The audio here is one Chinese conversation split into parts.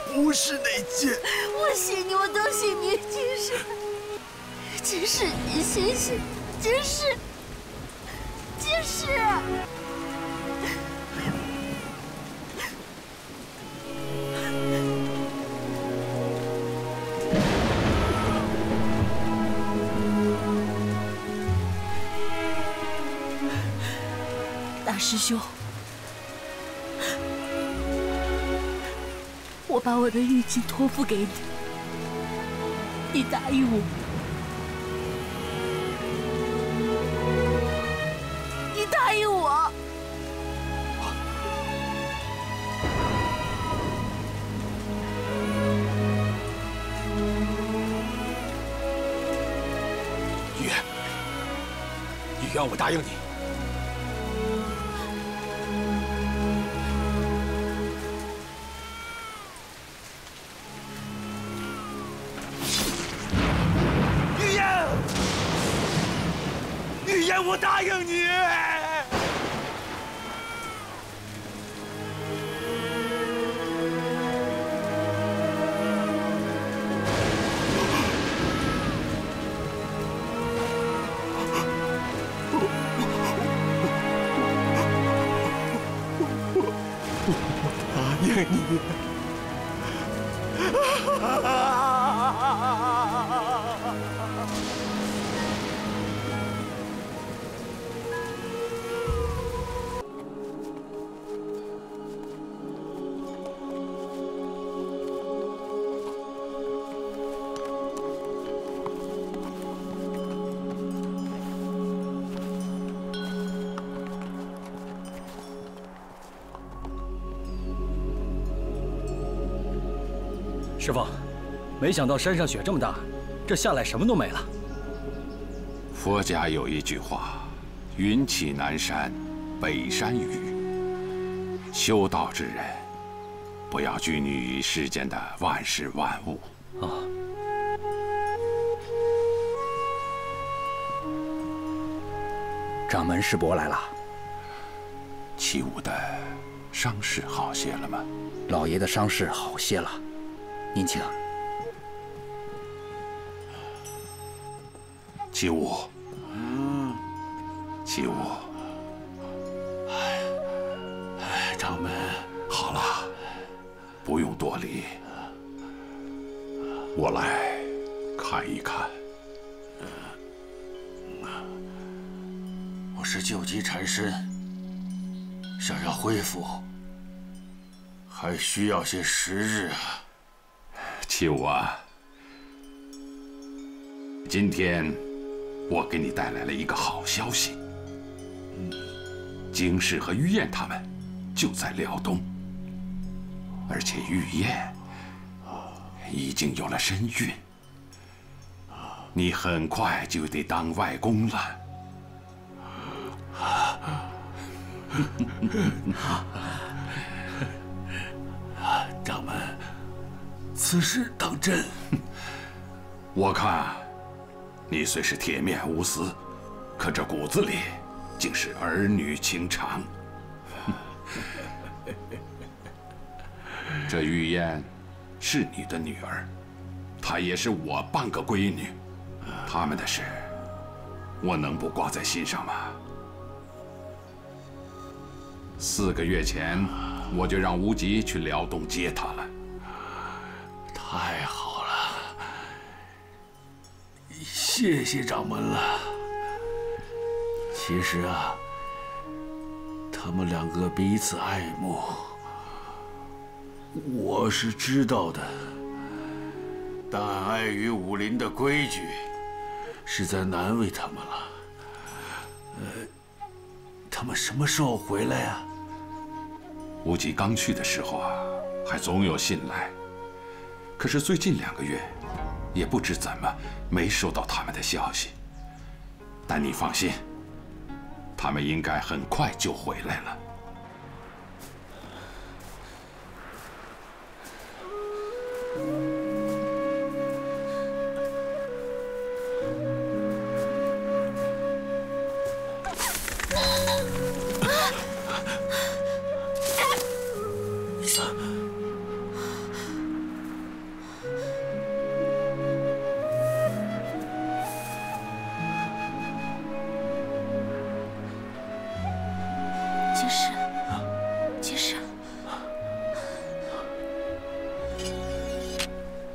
不是那件。 我信你，我都信你，金氏，你醒醒，金氏。 金氏，大师兄，我把我的玉镜托付给你，你答应我。 答应我！ 玉燕，玉燕，我答应你。玉燕，玉燕，我答应你。 答应你。 师傅，没想到山上雪这么大，这下来什么都没了。 佛家有一句话：“云起南山，北山雨。”修道之人，不要拘泥于世间的万事万物。 啊。 掌门师伯来了。 齐武的伤势好些了吗？ 老爷的伤势好些了。 您请。 齐武，齐武， 掌门， 好了，不用多礼，我来看一看。 我是救急缠身，想要恢复，还需要些时日啊。 齐武啊，今天我给你带来了一个好消息。京氏和玉燕他们就在辽东，而且玉燕已经有了身孕，你很快就得当外公了。 掌门。 此事当真？ 我看，你虽是铁面无私，可这骨子里竟是儿女情长。这玉燕是你的女儿，她也是我半个闺女，他们的事，我能不挂在心上吗？4个月前，我就让无极去辽东接她了。 太好了，谢谢掌门了。其实啊，他们2个彼此爱慕，我是知道的，但碍于武林的规矩，实在难为他们了。他们什么时候回来呀？ 无极刚去的时候啊，还总有信来。 可是最近2个月，也不知怎么没收到他们的消息。但你放心，他们应该很快就回来了。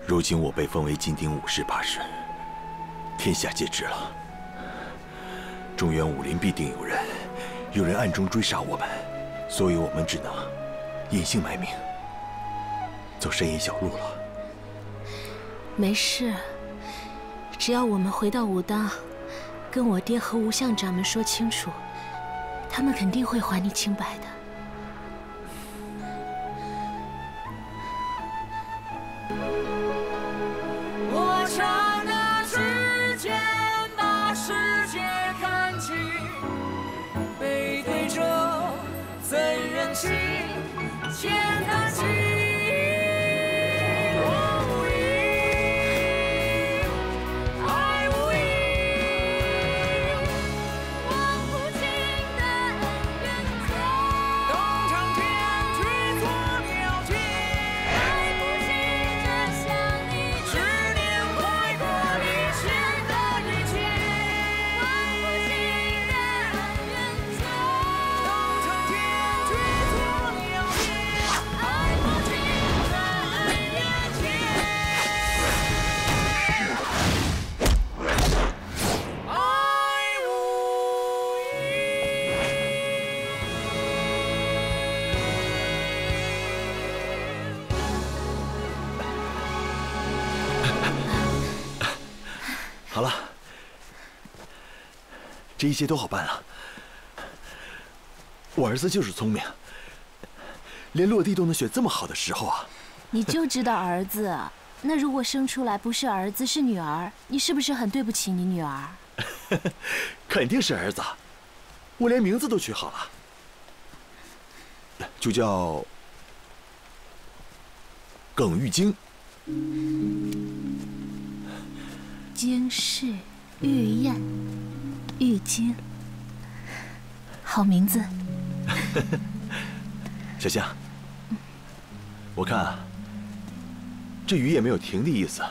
如今我被封为金鼎武士把式，天下皆知了。中原武林必定有人暗中追杀我们，所以我们只能隐姓埋名，走深野小路了。 没事，只要我们回到武当，跟我爹和吴相长们说清楚，他们肯定会还你清白的。 我刹那之间，把世界看清，背对着怎忍心牵叹气。 好了，这一切都好办了。我儿子就是聪明，连落地都能选这么好的时候啊！ 你就知道儿子，那如果生出来不是儿子是女儿，你是不是很对不起你女儿？ 肯定是儿子，我连名字都取好了，就叫耿玉京。 京氏玉燕玉京，好名字。 小香，我看啊，这雨也没有停的意思。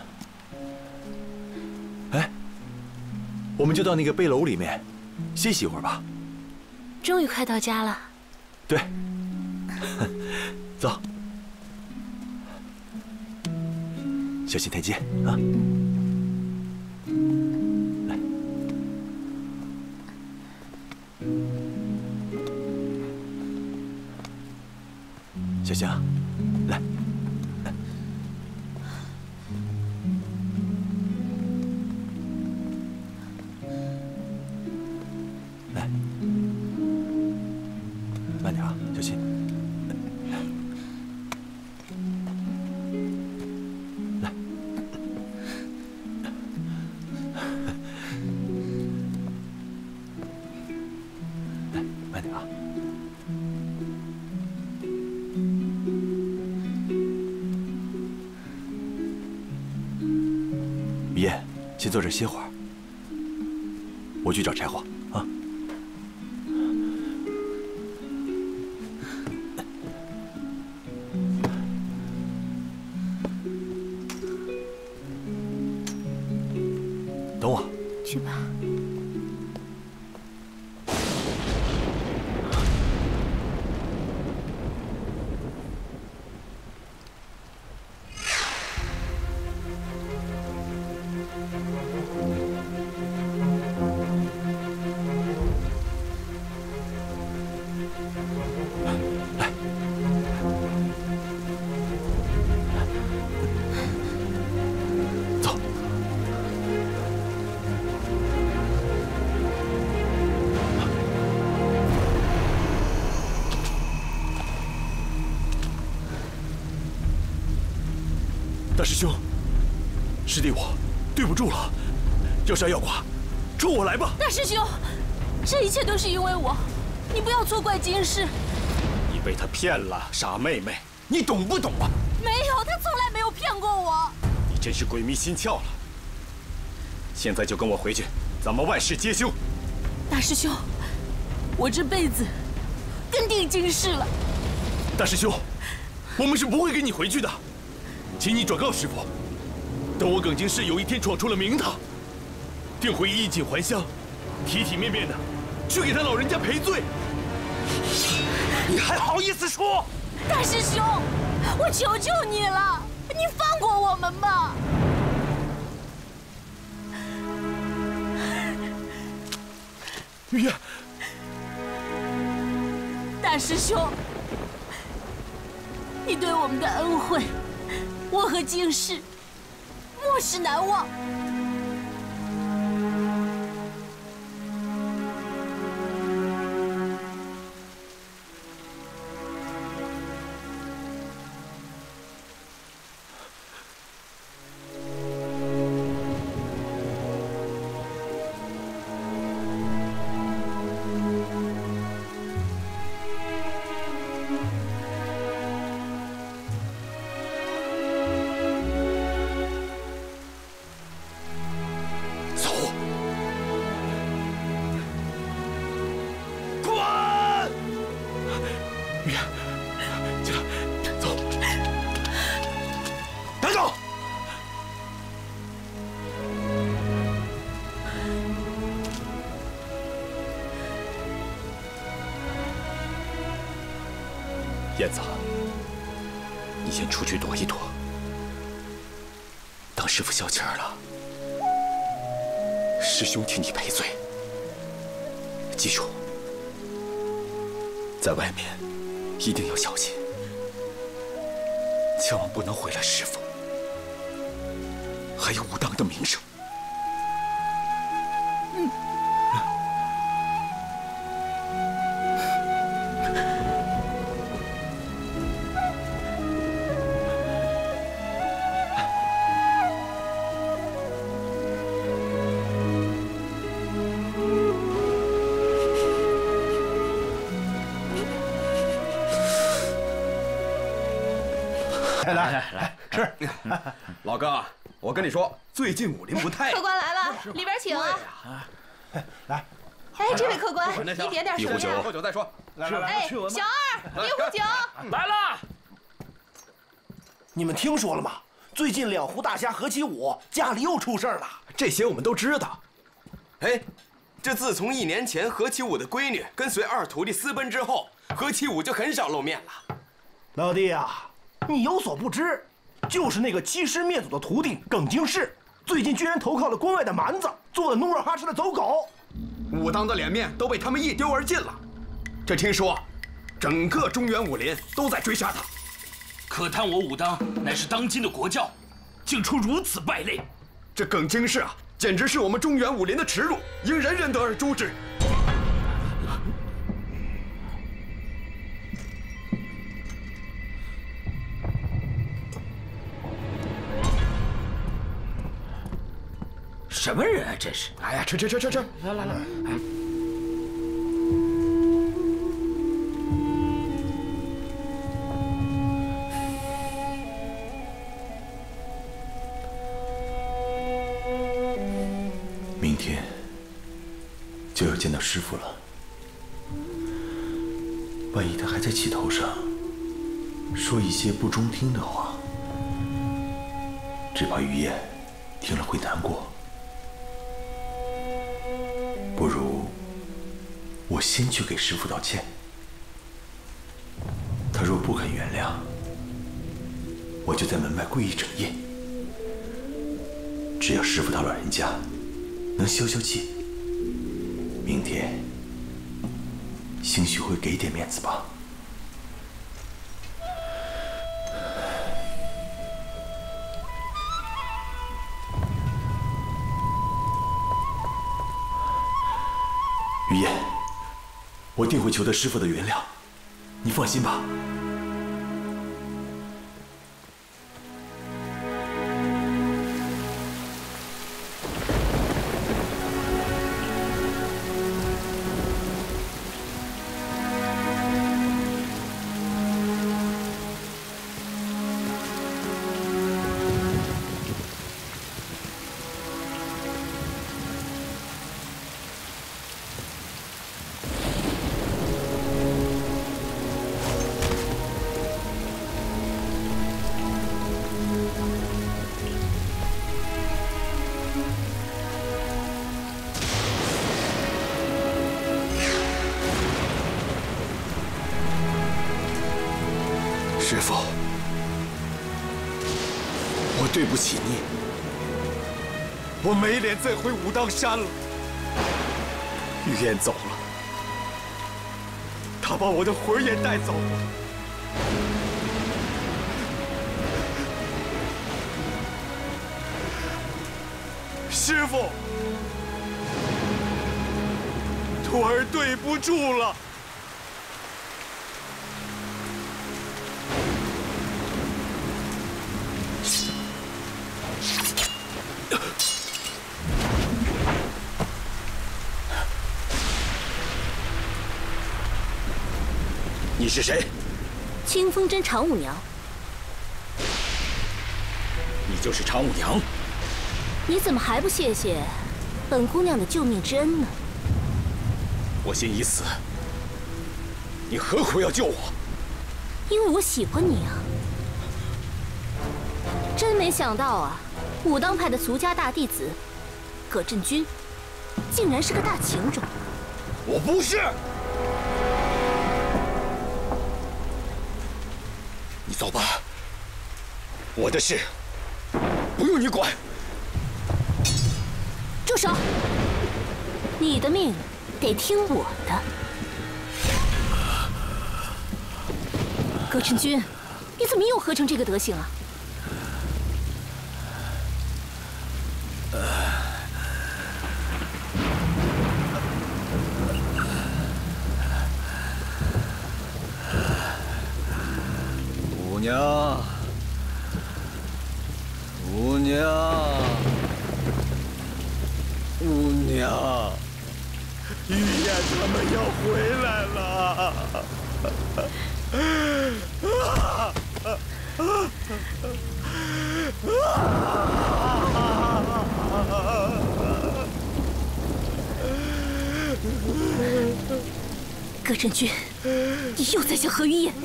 哎，我们就到那个背楼里面歇息一会儿吧。 终于快到家了。 对，走，小心台阶啊。小香，来，来，慢点啊，小心。来，来，慢点啊。雨燕，先坐这儿歇会儿，我去找柴火啊。等我。 去吧。 大师兄，师弟我对不住了，要杀要剐，冲我来吧！ 大师兄，这一切都是因为我，你不要错怪金氏。 你被他骗了，傻妹妹，你懂不懂啊？ 没有，他从来没有骗过我。 你真是鬼迷心窍了。现在就跟我回去，咱们万事皆休。 大师兄，我这辈子跟定金氏了。 大师兄，我们是不会跟你回去的。请你转告师傅，等我耿京氏有一天闯出了名堂，定会衣锦还乡，体体面面的去给他老人家赔罪。 你还好意思说？ 大师兄，我求求你了， 你放过我们吧！ 玉叶， 大师兄，你对我们的恩惠，我和京师莫世难忘。 燕子，你先出去躲一躲，当师傅消气儿了，师兄替你赔罪。记住，在外面一定要小心，千万不能毁了师傅还有武当的名声。 来吃。老哥，我跟你说，最近武林不太…… 客官来了，里边请啊！ 来， 哎，这位客官，你点点什么呀？ 喝酒再说。来， 哎，小二，一壶酒。 来了。 你们听说了吗？最近两湖大侠何其武家里又出事了。 这些我们都知道。 哎，这自从1年前何其武的闺女跟随二徒弟私奔之后，何其武就很少露面了。 老弟啊，你有所不知，就是那个欺师灭祖的徒弟耿京世，最近居然投靠了关外的蛮子，做了努尔哈赤的走狗。 武当的脸面都被他们一丢而尽了。这听说，整个中原武林都在追杀他。 可叹我武当乃是当今的国教，竟出如此败类。 这耿京世啊，简直是我们中原武林的耻辱，应人人得而诛之。 什么人啊，这是！ 哎呀，吃！来！ 明天就要见到师傅了，万一他还在气头上，说一些不中听的话，只怕于燕听了会难过。不如我先去给师傅道歉，他若不肯原谅，我就在门外跪一整夜。只要师傅他老人家能消消气，明天兴许会给点面子吧。于燕，我定会求得师傅的原谅，你放心吧。 对不起你，我没脸再回武当山了。玉燕走了，她把我的魂也带走了。师傅，徒儿对不住了。 你是谁？ 清风真常五娘。 你就是常五娘？ 你怎么还不谢谢本姑娘的救命之恩呢？ 我心已死，你何苦要救我？ 因为我喜欢你啊！真没想到啊，武当派的俗家大弟子葛振军，竟然是个大情种。 我不是。 你走吧，我的事不用你管。 住手！你的命得听我的。葛振军，你怎么又喝成这个德行啊？ 五娘，五娘，五娘， 玉燕他们要回来了！ 葛振军，你又在想何玉燕？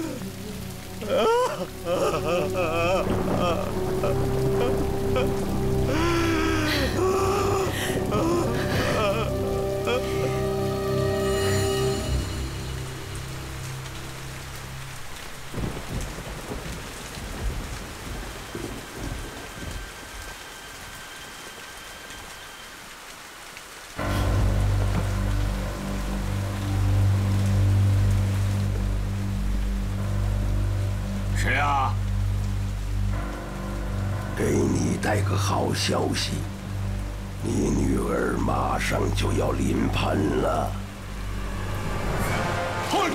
谁啊？ 给你带个好消息，你女儿马上就要临盆了。 混！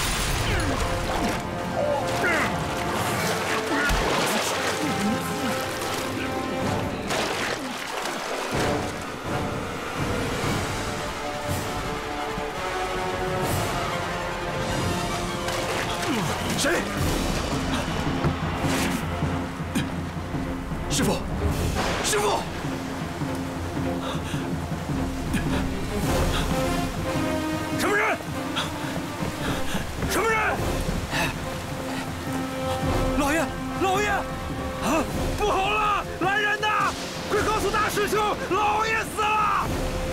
谁？ 师傅，师傅！什么人？什么人？老爷，老爷！啊，不好了！来人呐！快告诉大师兄，老爷死了！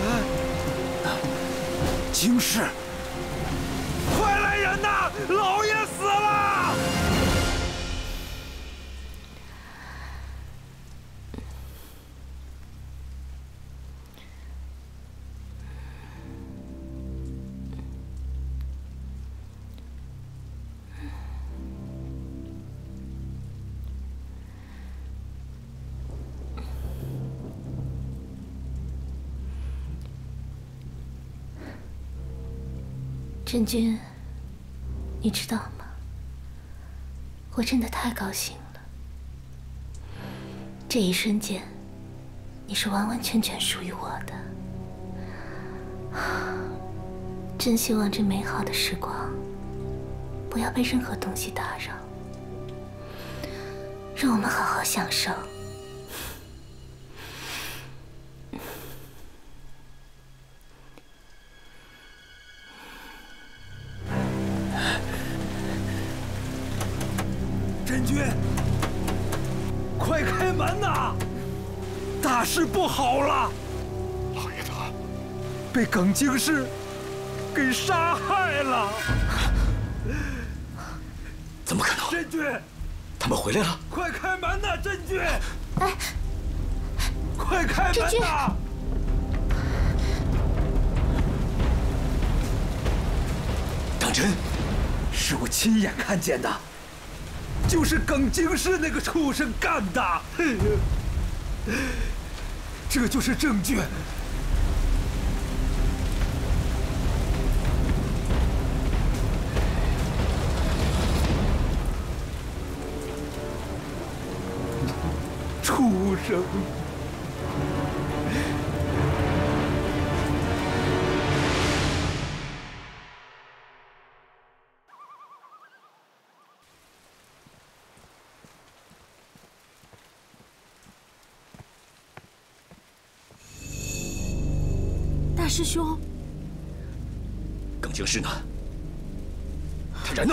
京师！快来人呐！老爷死了！ 振军，你知道吗？我真的太高兴了。这一瞬间，你是完完全全属于我的。真希望这美好的时光不要被任何东西打扰，让我们好好享受。 振军，快开门呐！大事不好了！ 老爷他被耿京师给杀害了！ 怎么可能？ 振军， 他们回来了！ 快开门呐！振军， 哎， 快开门呐！ 当真，是我亲眼看见的， 就是耿京师那个畜生干的。这就是证据。畜生！ 大师兄， 耿京师呢？他人呢？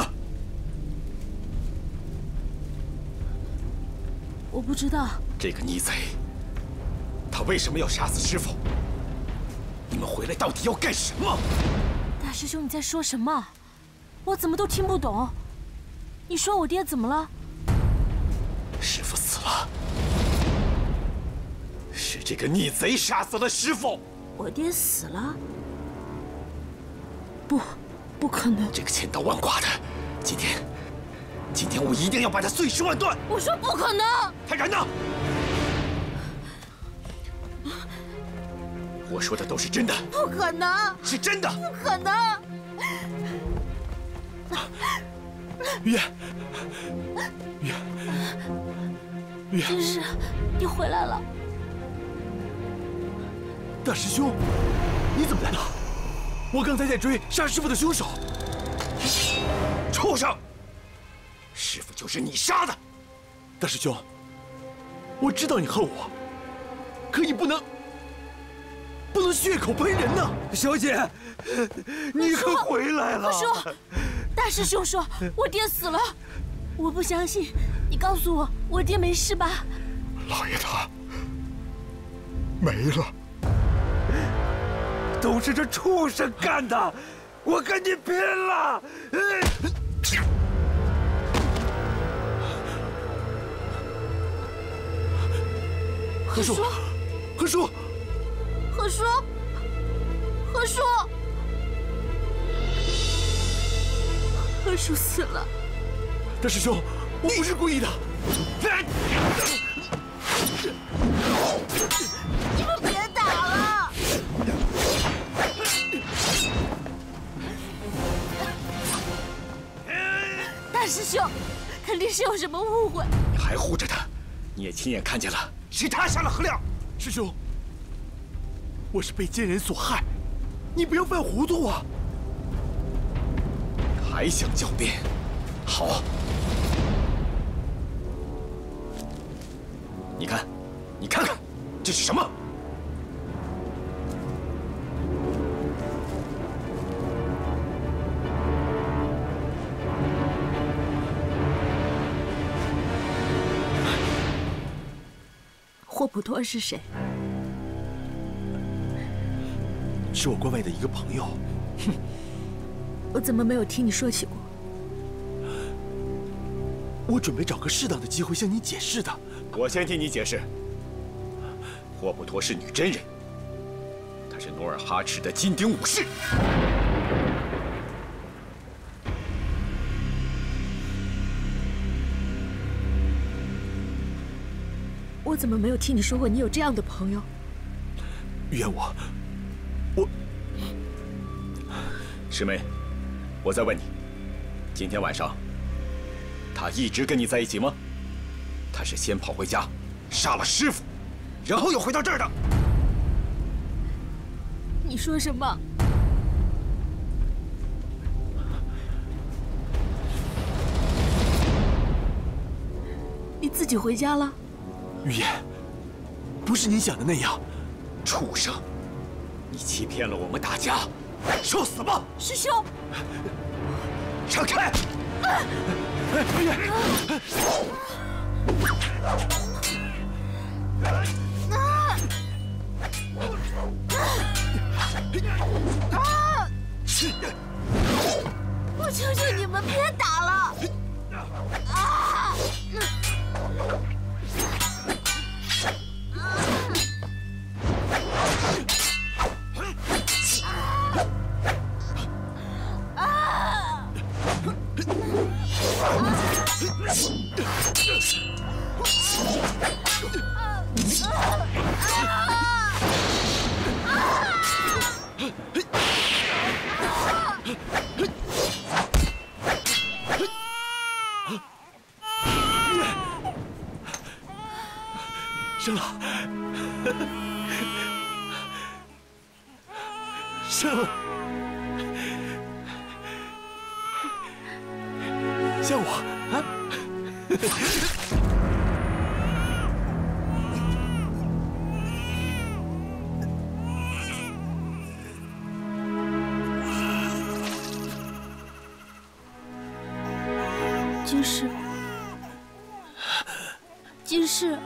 我不知道。 这个逆贼，他为什么要杀死师傅？你们回来到底要干什么？ 大师兄，你在说什么？我怎么都听不懂。你说我爹怎么了？ 师傅死了，是这个逆贼杀死了师傅。 我爹死了？不可能！ 这个千刀万剐的，今天我一定要把他碎尸万段！ 我说不可能！ 他人呢？我说的都是真的。 不可能！ 是真的！ 不可能！ 于言， 真是，你回来了。 大师兄，你怎么来了？我刚才在追杀师傅的凶手。 畜生！师傅就是你杀的。 大师兄，我知道你恨我，可你不能血口喷人呐！ 小姐，你可回来了！ 我说，大师兄说我爹死了，我不相信。你告诉我，我爹没事吧？ 老爷他没了。都是这畜生干的！我跟你拼了！ 何叔，何叔， 何叔，何叔，何叔死了！ 大师兄，我不是故意的。 你们别打了！大师兄，肯定是有什么误会。 你还护着他，你也亲眼看见了，是他杀了何亮。 师兄，我是被奸人所害，你不要犯糊涂啊！ 还想狡辩？好，你看，你看看，这是什么？ 霍普托是谁？ 是我关外的一个朋友。 哼，我怎么没有听你说起过？ 我准备找个适当的机会向你解释的。 我先替你解释。霍普托是女真人，她是努尔哈赤的金鼎武士。 我怎么没有听你说过你有这样的朋友？ 于言，我师妹，我再问你，今天晚上他一直跟你在一起吗？他是先跑回家杀了师傅，然后又回到这儿的。 你说什么？你自己回家了？ 于言，不是你想的那样。 畜生，你欺骗了我们大家，受死吧！ 师兄， 让开！ 于言， 我求求你们别打了！ 生了，生了，像我啊！ 金氏，金氏，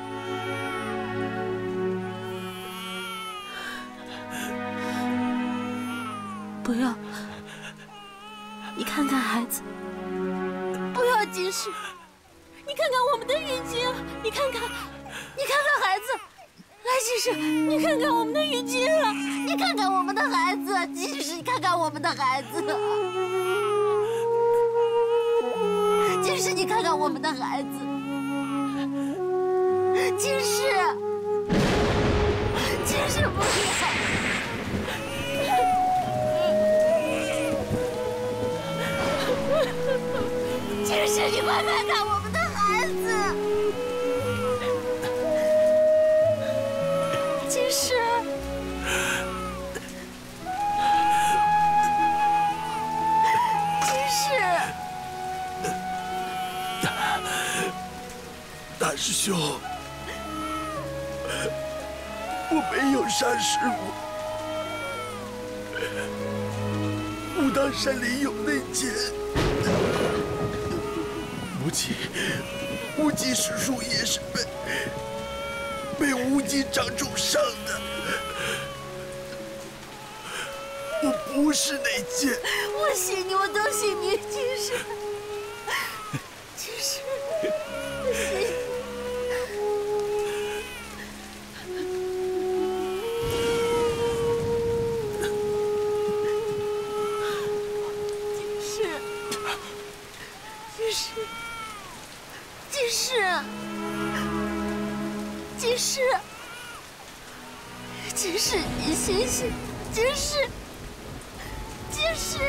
不要！你看看孩子，不要金氏！你看看我们的玉晶，你看看，你看看孩子，来金氏，你看看我们的玉晶啊！ 你看看我们的孩子，金氏，你看看我们的孩子。金氏，你看看我们的孩子。金氏，金氏不要！金氏，你快看看我们的孩子。金氏。金氏。 大师兄，我没有杀师傅。武当山里有内奸，无极师叔也是被无极掌重伤的。我不是内奸。 我信你，我都信你，金氏，金氏，我信你。金氏，你醒醒！金氏，金氏！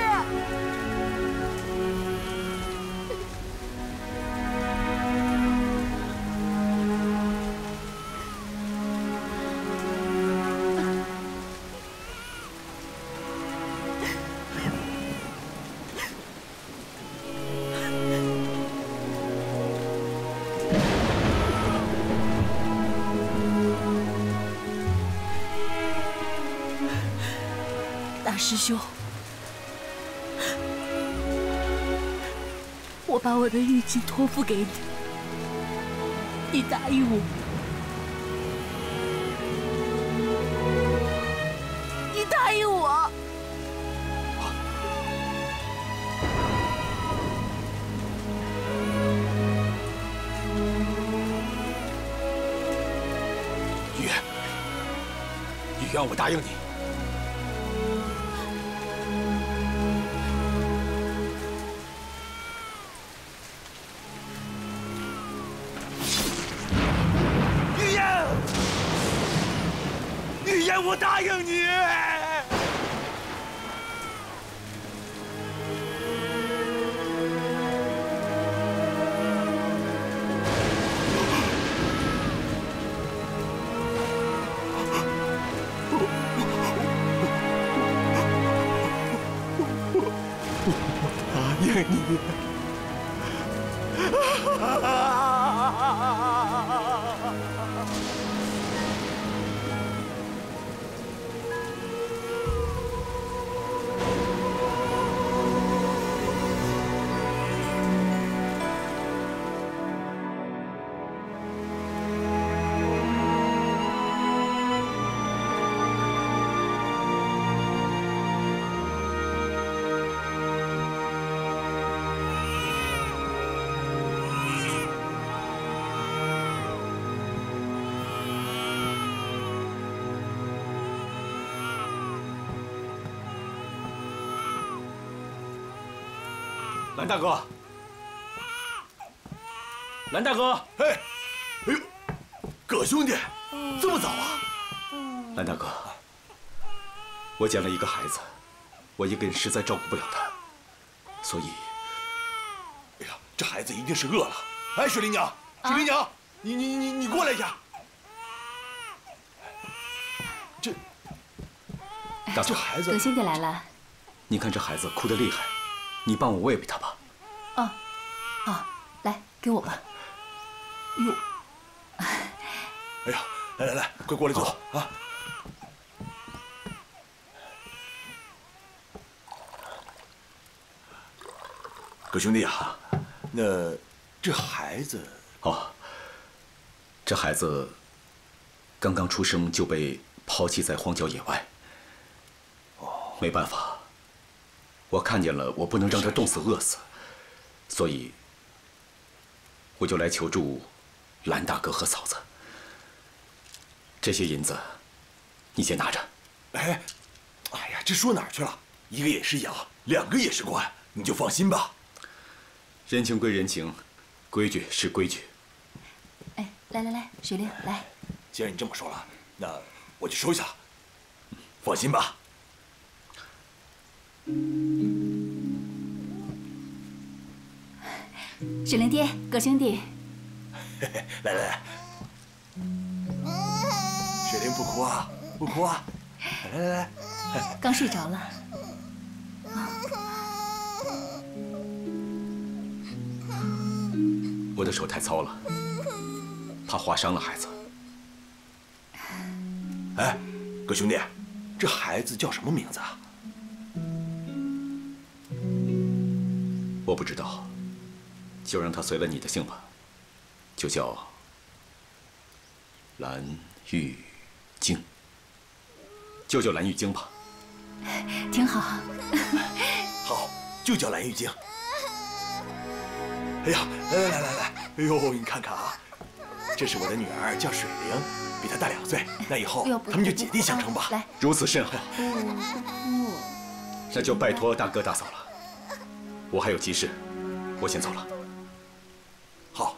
大师兄，我把我的玉镜托付给你，你答应我，你答应我。 玉渊，我答应你。玉渊，我答应你。我答应你。蓝大哥，蓝大哥， 哎呦，葛兄弟，这么早啊？ 蓝大哥，我捡了一个孩子，我一个人实在照顾不了他，所以， 哎呀，这孩子一定是饿了。哎，水灵娘，水灵娘，你过来一下。 大嫂， 葛兄弟来了。 你看这孩子哭得厉害，你帮我喂喂他吧。 哦，来，给我吧。哟， 哎呀，来，快过来坐啊！葛兄弟啊，那这孩子…… 这孩子刚刚出生就被抛弃在荒郊野外。没办法，我看见了，我不能让他冻死饿死，所以我就来求助蓝大哥和嫂子。这些银子，你先拿着。 哎呀，这说哪儿去了？一个也是养，2个也是官，你就放心吧。 人情归人情，规矩是规矩。 哎，来，水灵来。 既然你这么说了，那我就收下。放心吧。 水灵爹，葛兄弟。 来，水灵不哭啊，不哭啊。来， 刚睡着了。 我的手太糙了，怕划伤了孩子。 哎，葛兄弟，这孩子叫什么名字啊？ 我不知道，就让他随了你的姓吧，就叫蓝玉晶，就叫蓝玉晶吧。 挺好。 好，就叫蓝玉晶。哎呀，来，哎呦，你看看啊，这是我的女儿，叫水灵，比她大2岁。那以后他们就姐弟相称吧。 来， 如此甚好。那就拜托大哥大嫂了。我还有急事，我先走了。 好。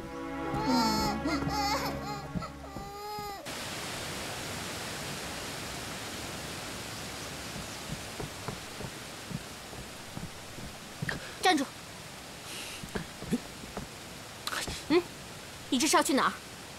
站住！你这是要去哪儿？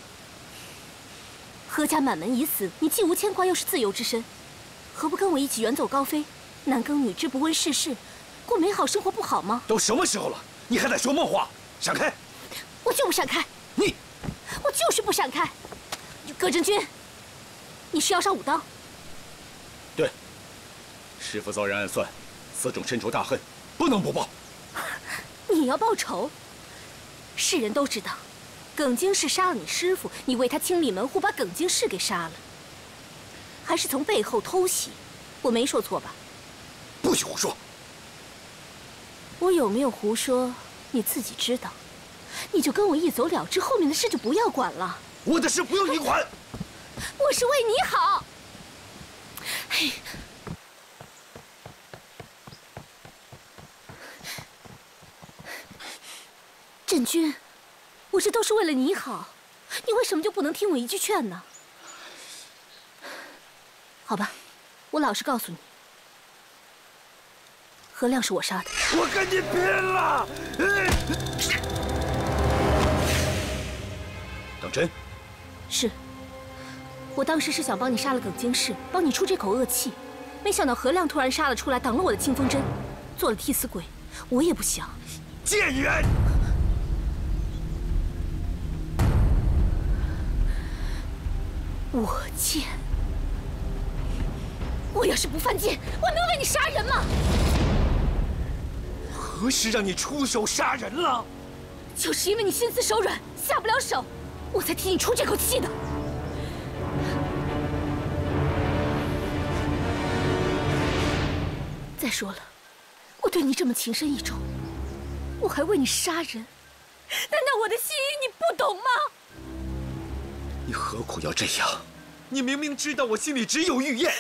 何家满门已死，你既无牵挂，又是自由之身，何不跟我一起远走高飞？男耕女织，不问世事，过美好生活不好吗？ 都什么时候了，你还在说梦话？闪开！ 我就不闪开！我就是不闪开！葛正军，你是要上武当？ 对，师父遭人暗算，此种深仇大恨，不能不报。 你要报仇？世人都知道，耿京氏杀了你师父，你为他清理门户，把耿京氏给杀了，还是从背后偷袭，我没说错吧？ 不许胡说！ 我有没有胡说，你自己知道。你就跟我一走了之，后面的事就不要管了。 我的事不用你管。 我是为你好。哎。振军，我这都是为了你好，你为什么就不能听我一句劝呢？好吧，我老实告诉你，何亮是我杀的。 我跟你拼了！ 当真？ 是。我当时是想帮你杀了耿京氏，帮你出这口恶气，没想到何亮突然杀了出来，挡了我的清风针，做了替死鬼。我也不想。 贱人！ 我贱！我要是不犯贱，我能为你杀人吗？ 何时让你出手杀人了？ 就是因为你心慈手软，下不了手，我才替你出这口气的。再说了，我对你这么情深意重，我还为你杀人，难道我的心意你不懂吗？ 你何苦要这样？ 你明明知道我心里只有玉燕。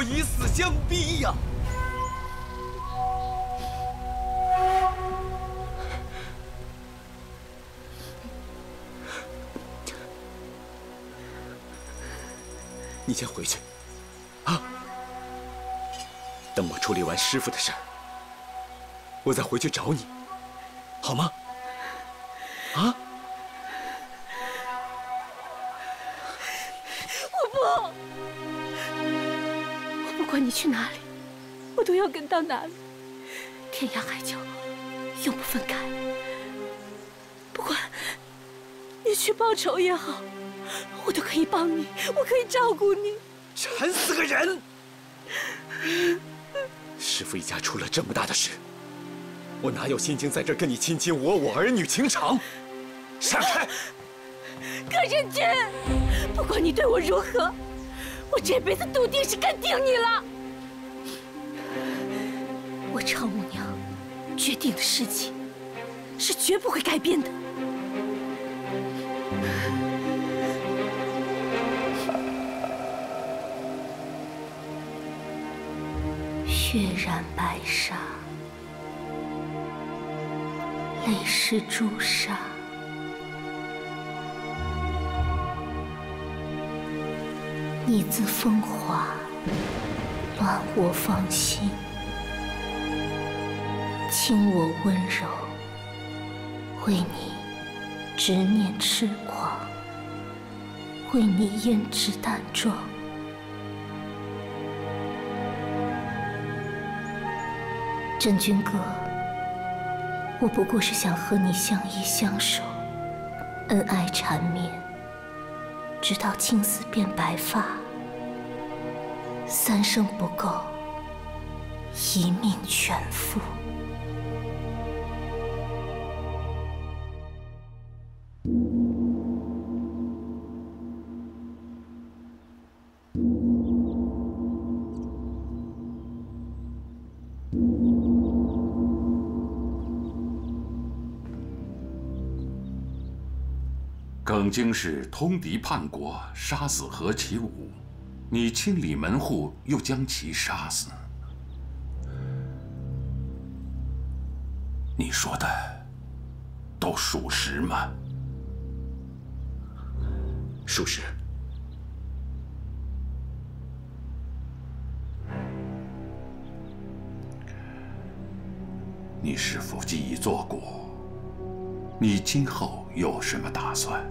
以死相逼呀！ 你先回去，啊！等我处理完师傅的事儿，我再回去找你，好吗？啊！ 我不管你去哪里，我都要跟到哪里，天涯海角，永不分开。不管你去报仇也好，我都可以帮你，我可以照顾你。 馋死个人！ 师父一家出了这么大的事，我哪有心情在这跟你卿卿我儿女情长？闪开！ 葛仁君，不管你对我如何，我这辈子笃定是跟定你了。我赵母娘决定的事情，是绝不会改变的。血染白纱，泪湿朱砂。你自风华，暖我芳心，轻我温柔，为你执念痴狂，为你胭脂淡妆。真君哥，我不过是想和你相依相守，恩爱缠绵，直到青丝变白发。三生不够，一命全负。 耿京氏通敌叛国，杀死何其武，你清理门户，又将其杀死。你说的都属实吗？ 属实。 你是否既已做过？你今后又有什么打算？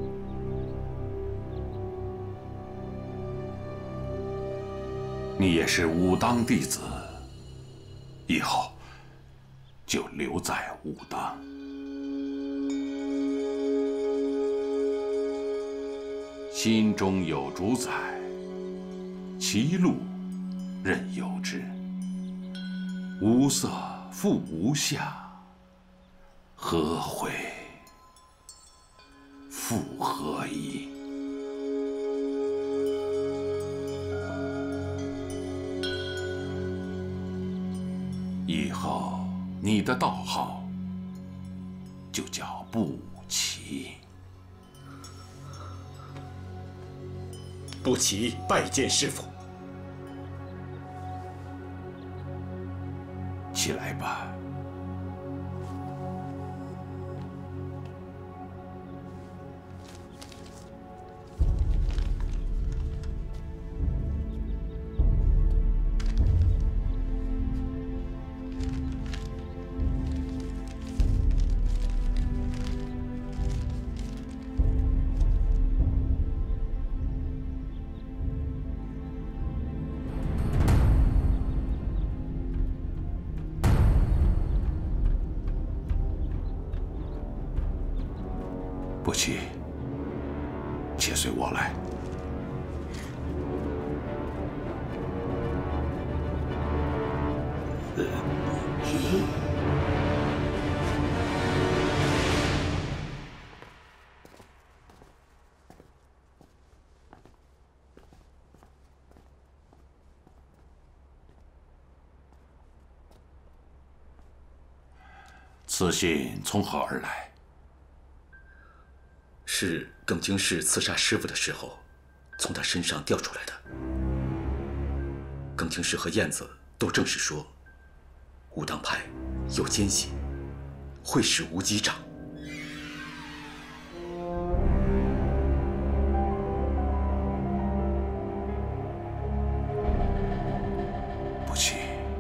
你也是武当弟子，以后就留在武当。心中有主宰，其路任由之。无色复无相，何悔复何益？以后你的道号就叫步骑。 步骑拜见师父。 起来吧。步骑，且随我来。此信从何而来？ 是耿京氏刺杀师父的时候，从他身上调出来的。耿更清氏和燕子都正是说，武当派有奸细，会使无极长。 不齐，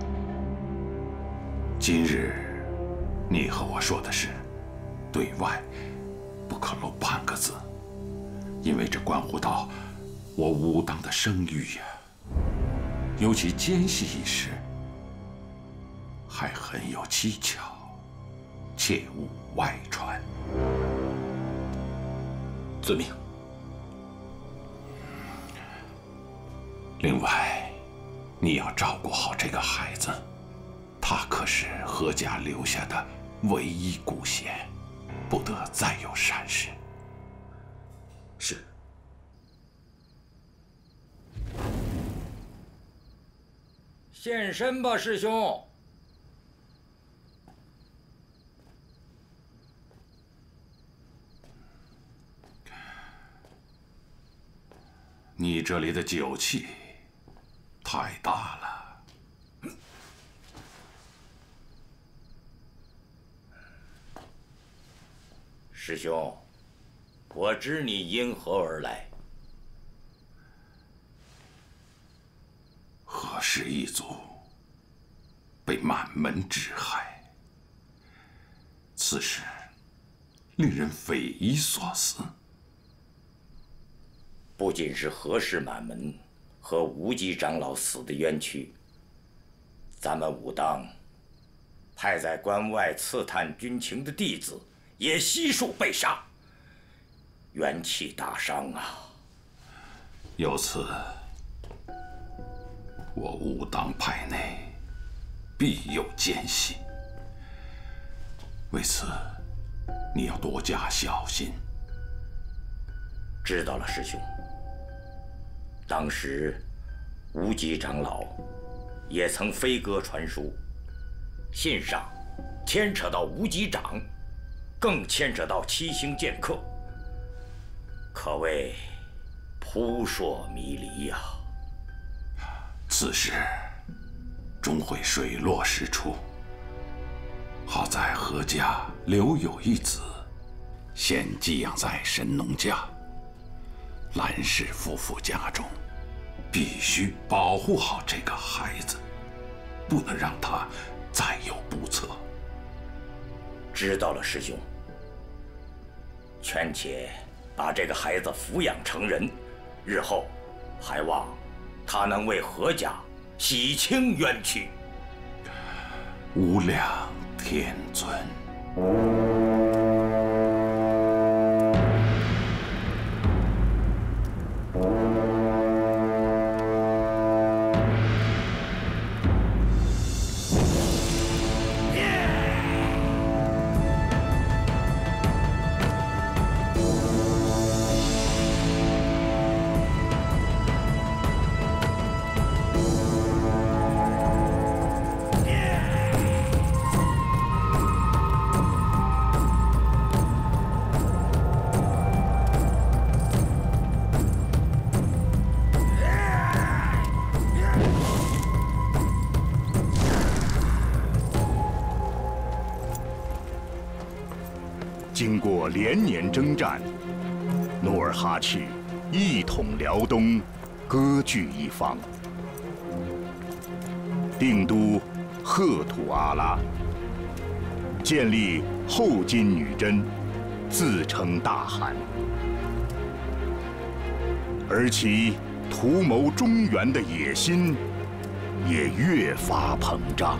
今日你和我说的是，对外不可露半个字，因为这关乎到我武当的声誉呀。尤其奸细一事，还很有蹊跷，切勿外传。 遵命。 另外，你要照顾好这个孩子，他可是何家留下的唯一骨弦，不得再有闪失。 是。 现身吧，师兄！ 你这里的酒气太大了。 师兄，我知你因何而来。 何氏一族被满门之害，此事令人匪夷所思。 不仅是何氏满门和无极长老死的冤屈，咱们武当派在关外刺探军情的弟子也悉数被杀，元气大伤啊！ 由此，我武当派内必有奸细，为此你要多加小心。 知道了，师兄。当时无极长老也曾飞鸽传书，信上牵扯到无极长，更牵扯到七星剑客，可谓扑朔迷离呀。 此事终会水落石出。好在何家留有一子，现寄养在神农家。兰氏夫妇家中，必须保护好这个孩子，不能让他再有不测。 知道了，师兄。权且把这个孩子抚养成人，日后还望他能为何家洗清冤屈。 无量天尊。 经过连年征战，努尔哈赤一统辽东，割据一方。定都赫图阿拉，建立后金女真，自称大汗。而其图谋中原的野心也越发膨胀。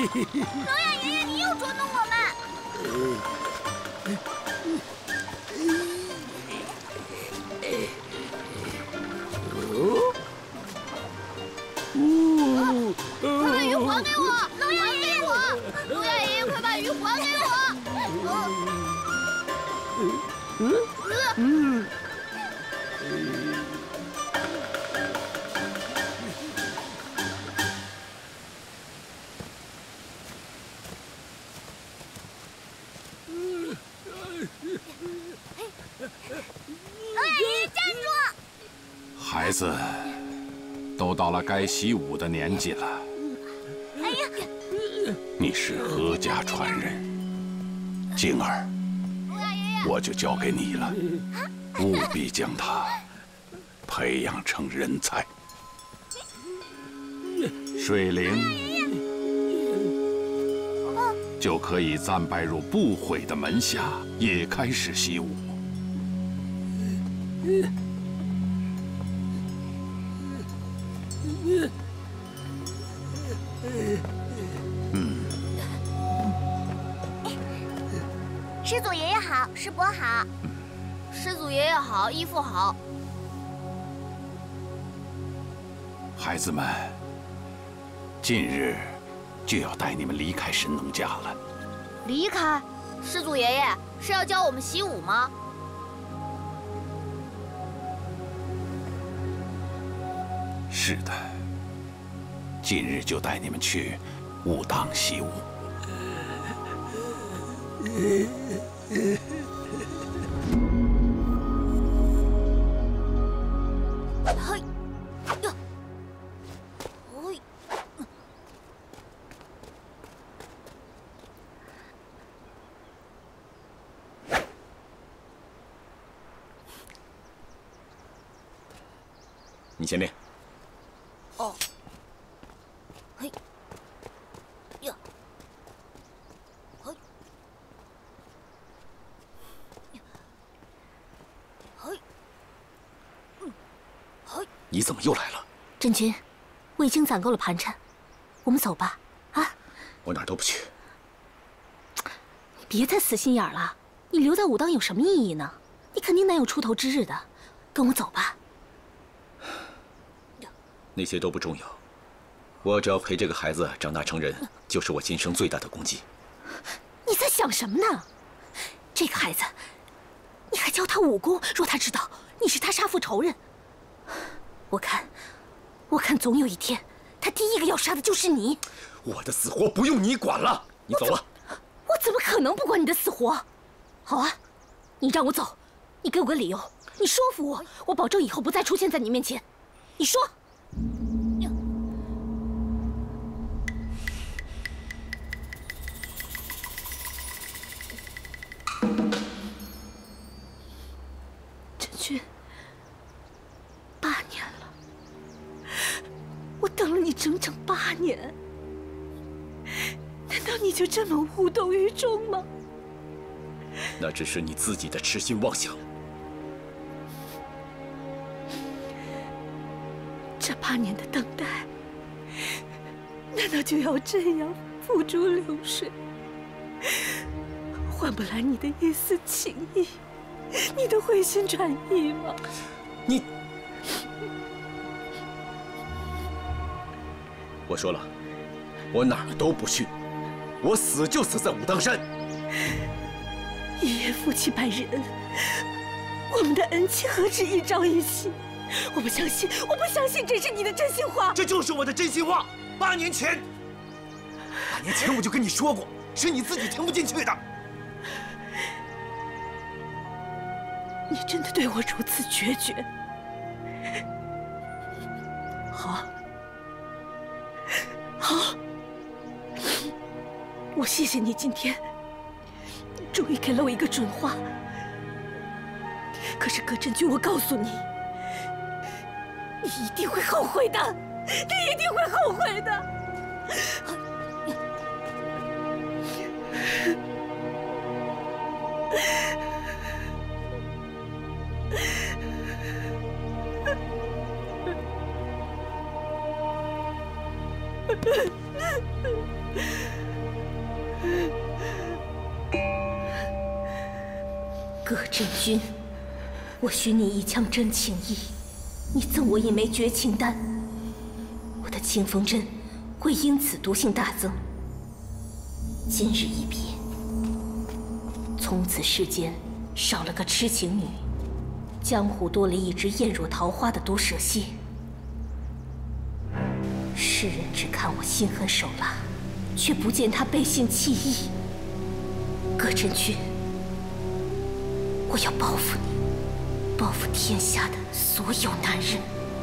亚爷爷，你又捉弄我们！快把鱼还给我！龙亚爷爷，龙亚爷爷，快把鱼还给我！龙亚爷爷，站住！ 孩子都到了该习武的年纪了。 哎呀！ 你是何家传人，静儿，我就交给你了，务必将他培养成人才。水灵就可以暂拜入不悔的门下，也开始习武。 师祖爷爷好，师伯好。师祖爷爷好，义父好。 孩子们，近日就要带你们离开神农架了。 离开？师祖爷爷是要教我们习武吗？ 是的，近日就带你们去武当习武。 嘿，呀，嘿， 你先练。 哦，嘿，呀，嘿，嘿，嘿。 你怎么又来了？ 真君，我已经攒够了盘缠，我们走吧。啊！ 我哪儿都不去。 别再死心眼了，你留在武当有什么意义呢？你肯定难有出头之日的。跟我走吧。 那些都不重要，我只要陪这个孩子长大成人，就是我今生最大的功绩。 你在想什么呢？这个孩子，你还教他武功，若他知道你是他杀父仇人，我看总有一天，他第一个要杀的就是你。 我的死活不用你管了，你走了。 我怎么可能不管你的死活？好啊，你让我走，你给我个理由，你说服我，我保证以后不再出现在你面前。你说。真君，8年了，我等了你整整8年，难道你就这么无动于衷吗？ 那只是你自己的痴心妄想。 这8年的等待，难道就要这样付诸流水，换不来你的一丝情意，你的回心转意吗？ 你，我说了，我哪儿都不去，我死就死在武当山。 一夜夫妻百日恩，我们的恩情何止一朝一夕？我不相信，我不相信这是你的真心话。 这就是我的真心话。8年前我就跟你说过，是你自己听不进去的。 你真的对我如此决绝？好，好，我谢谢你今天终于给了我一个准话。可是葛真君，我告诉你，你一定会后悔的，你一定会后悔的。 葛振军，我许你一腔真情意，你赠我一枚绝情丹，我的清风针会因此毒性大增。今日一别，从此世间少了个痴情女，江湖多了一只艳若桃花的毒蛇蝎。世人只看我心狠手辣，却不见他背信弃义。葛振军，我要报复你，报复天下的所有男人。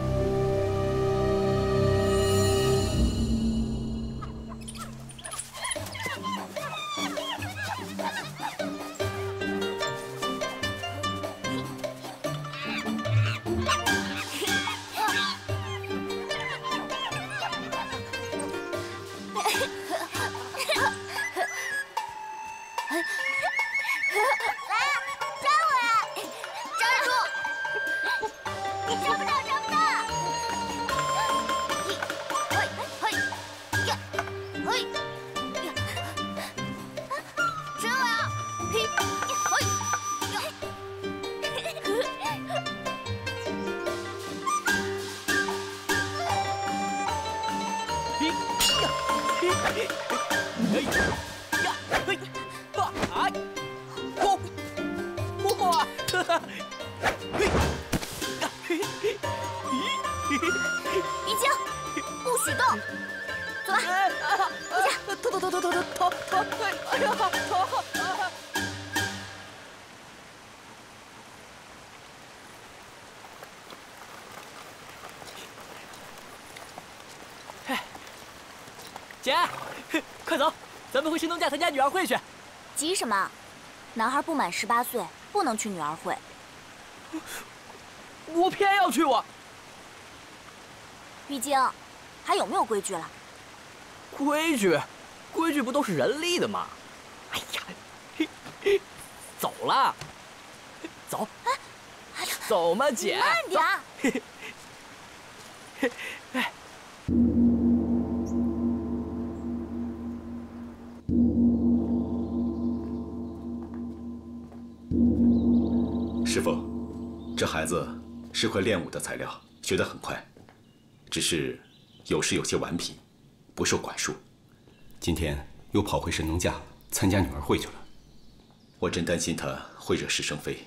姐，快走，咱们回神农架参加女儿会去。 急什么？男孩不满18岁不能去女儿会。 我偏要去我。 玉晶，还有没有规矩了？ 规矩不都是人立的吗？哎呀，走了，走，走嘛，姐。 慢点儿。 哎。 师傅，这孩子是块练武的材料，学得很快，只是有时有些顽皮，不受管束。今天又跑回神农架参加女儿会去了，我真担心他会惹是生非。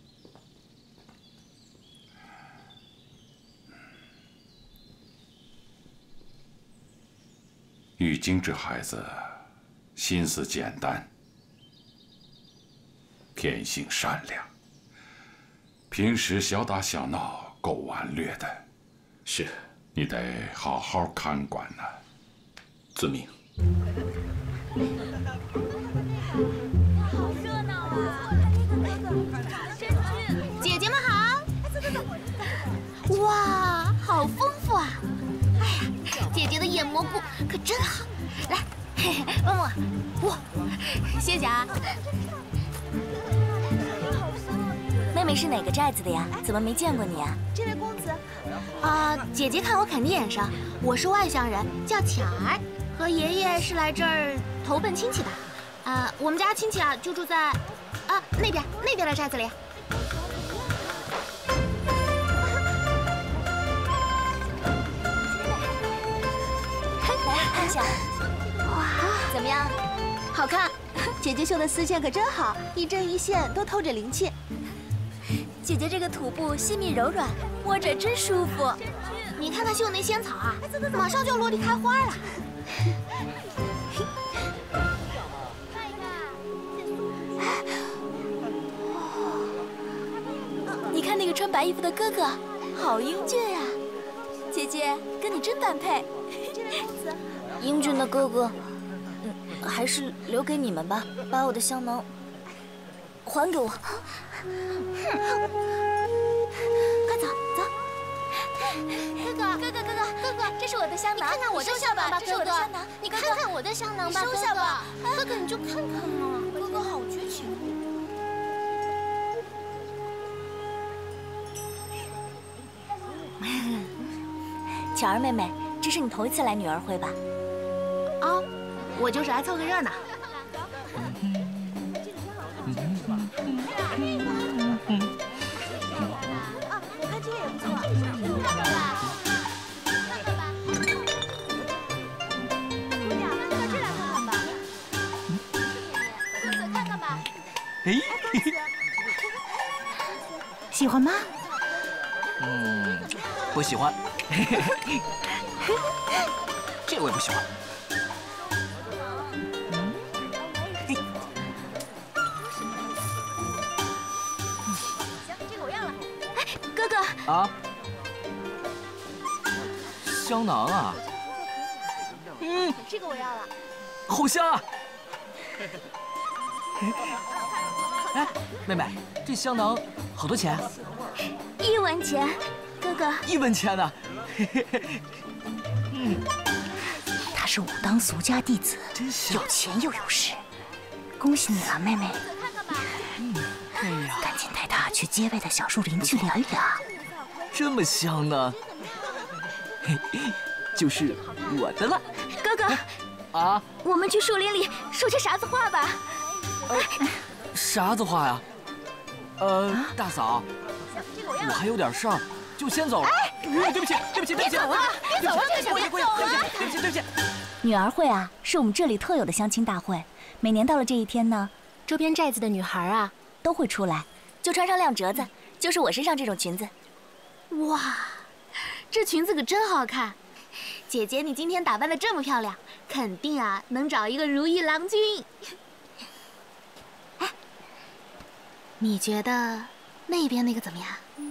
玉京这孩子心思简单，天性善良，平时小打小闹够顽劣的， 是你得好好看管呢。 遵命。 好热闹啊！姐姐们好！哇，好丰富啊！哎呀，姐姐的眼蘑菇可真好。来，摸摸。哇，谢谢啊。妹妹是哪个寨子的呀？怎么没见过你啊？ 这位公子， 姐姐看我肯定眼上，我是外乡人，叫巧儿，和爷爷是来这儿投奔亲戚的。我们家亲戚啊就住在那边的寨子里。来看一下，哇，怎么样？ 好看。姐姐绣的丝线可真好，一针一线都透着灵气。 姐姐这个土布细密柔软，摸着真舒服。你看她绣那仙草啊，马上就要落地开花了。你看那个穿白衣服的哥哥，好英俊呀！姐姐跟你真般配。英俊的哥哥，还是留给你们吧，把我的香囊还给我。快走走！哥哥，这是我的香囊，你看看我的香囊吧，这是我的香囊，你看看我的香囊吧，收下吧。哥哥，你就看看嘛，哥哥好绝情。巧儿妹妹，这是你头一次来女儿会吧？ 我就是来凑个热闹。 我看这个也不错，看看吧，看看吧。姑娘，看看这俩看看吧。公子看看吧。 哎， 喜欢吗？ 不喜欢。这我也不喜欢。 哥哥啊，香囊啊， 这个我要了。 好香啊！哎，妹妹，这香囊好多钱啊 ？1文钱，哥哥。 1文钱呢？ 他是武当俗家弟子，有钱又有势，恭喜你了，妹妹。 哎呀， 赶紧带他去街外的小树林去聊一聊。 这么香呢？嘿，就是我的了。 哥哥， 啊， 我们去树林里说些啥子话吧？ 啥子话呀？大嫂，我还有点事儿，就先走了。哎，对不起，对不起，对不起， 别走啊！别走啊！这个小对不起，对不起。 女儿会啊，是我们这里特有的相亲大会，每年到了这一天呢，周边寨子的女孩啊都会出来，就穿上亮折子，就是我身上这种裙子。哇，这裙子可真好看！姐姐，你今天打扮得这么漂亮，肯定啊能找一个如意郎君。哎，你觉得那边那个怎么样？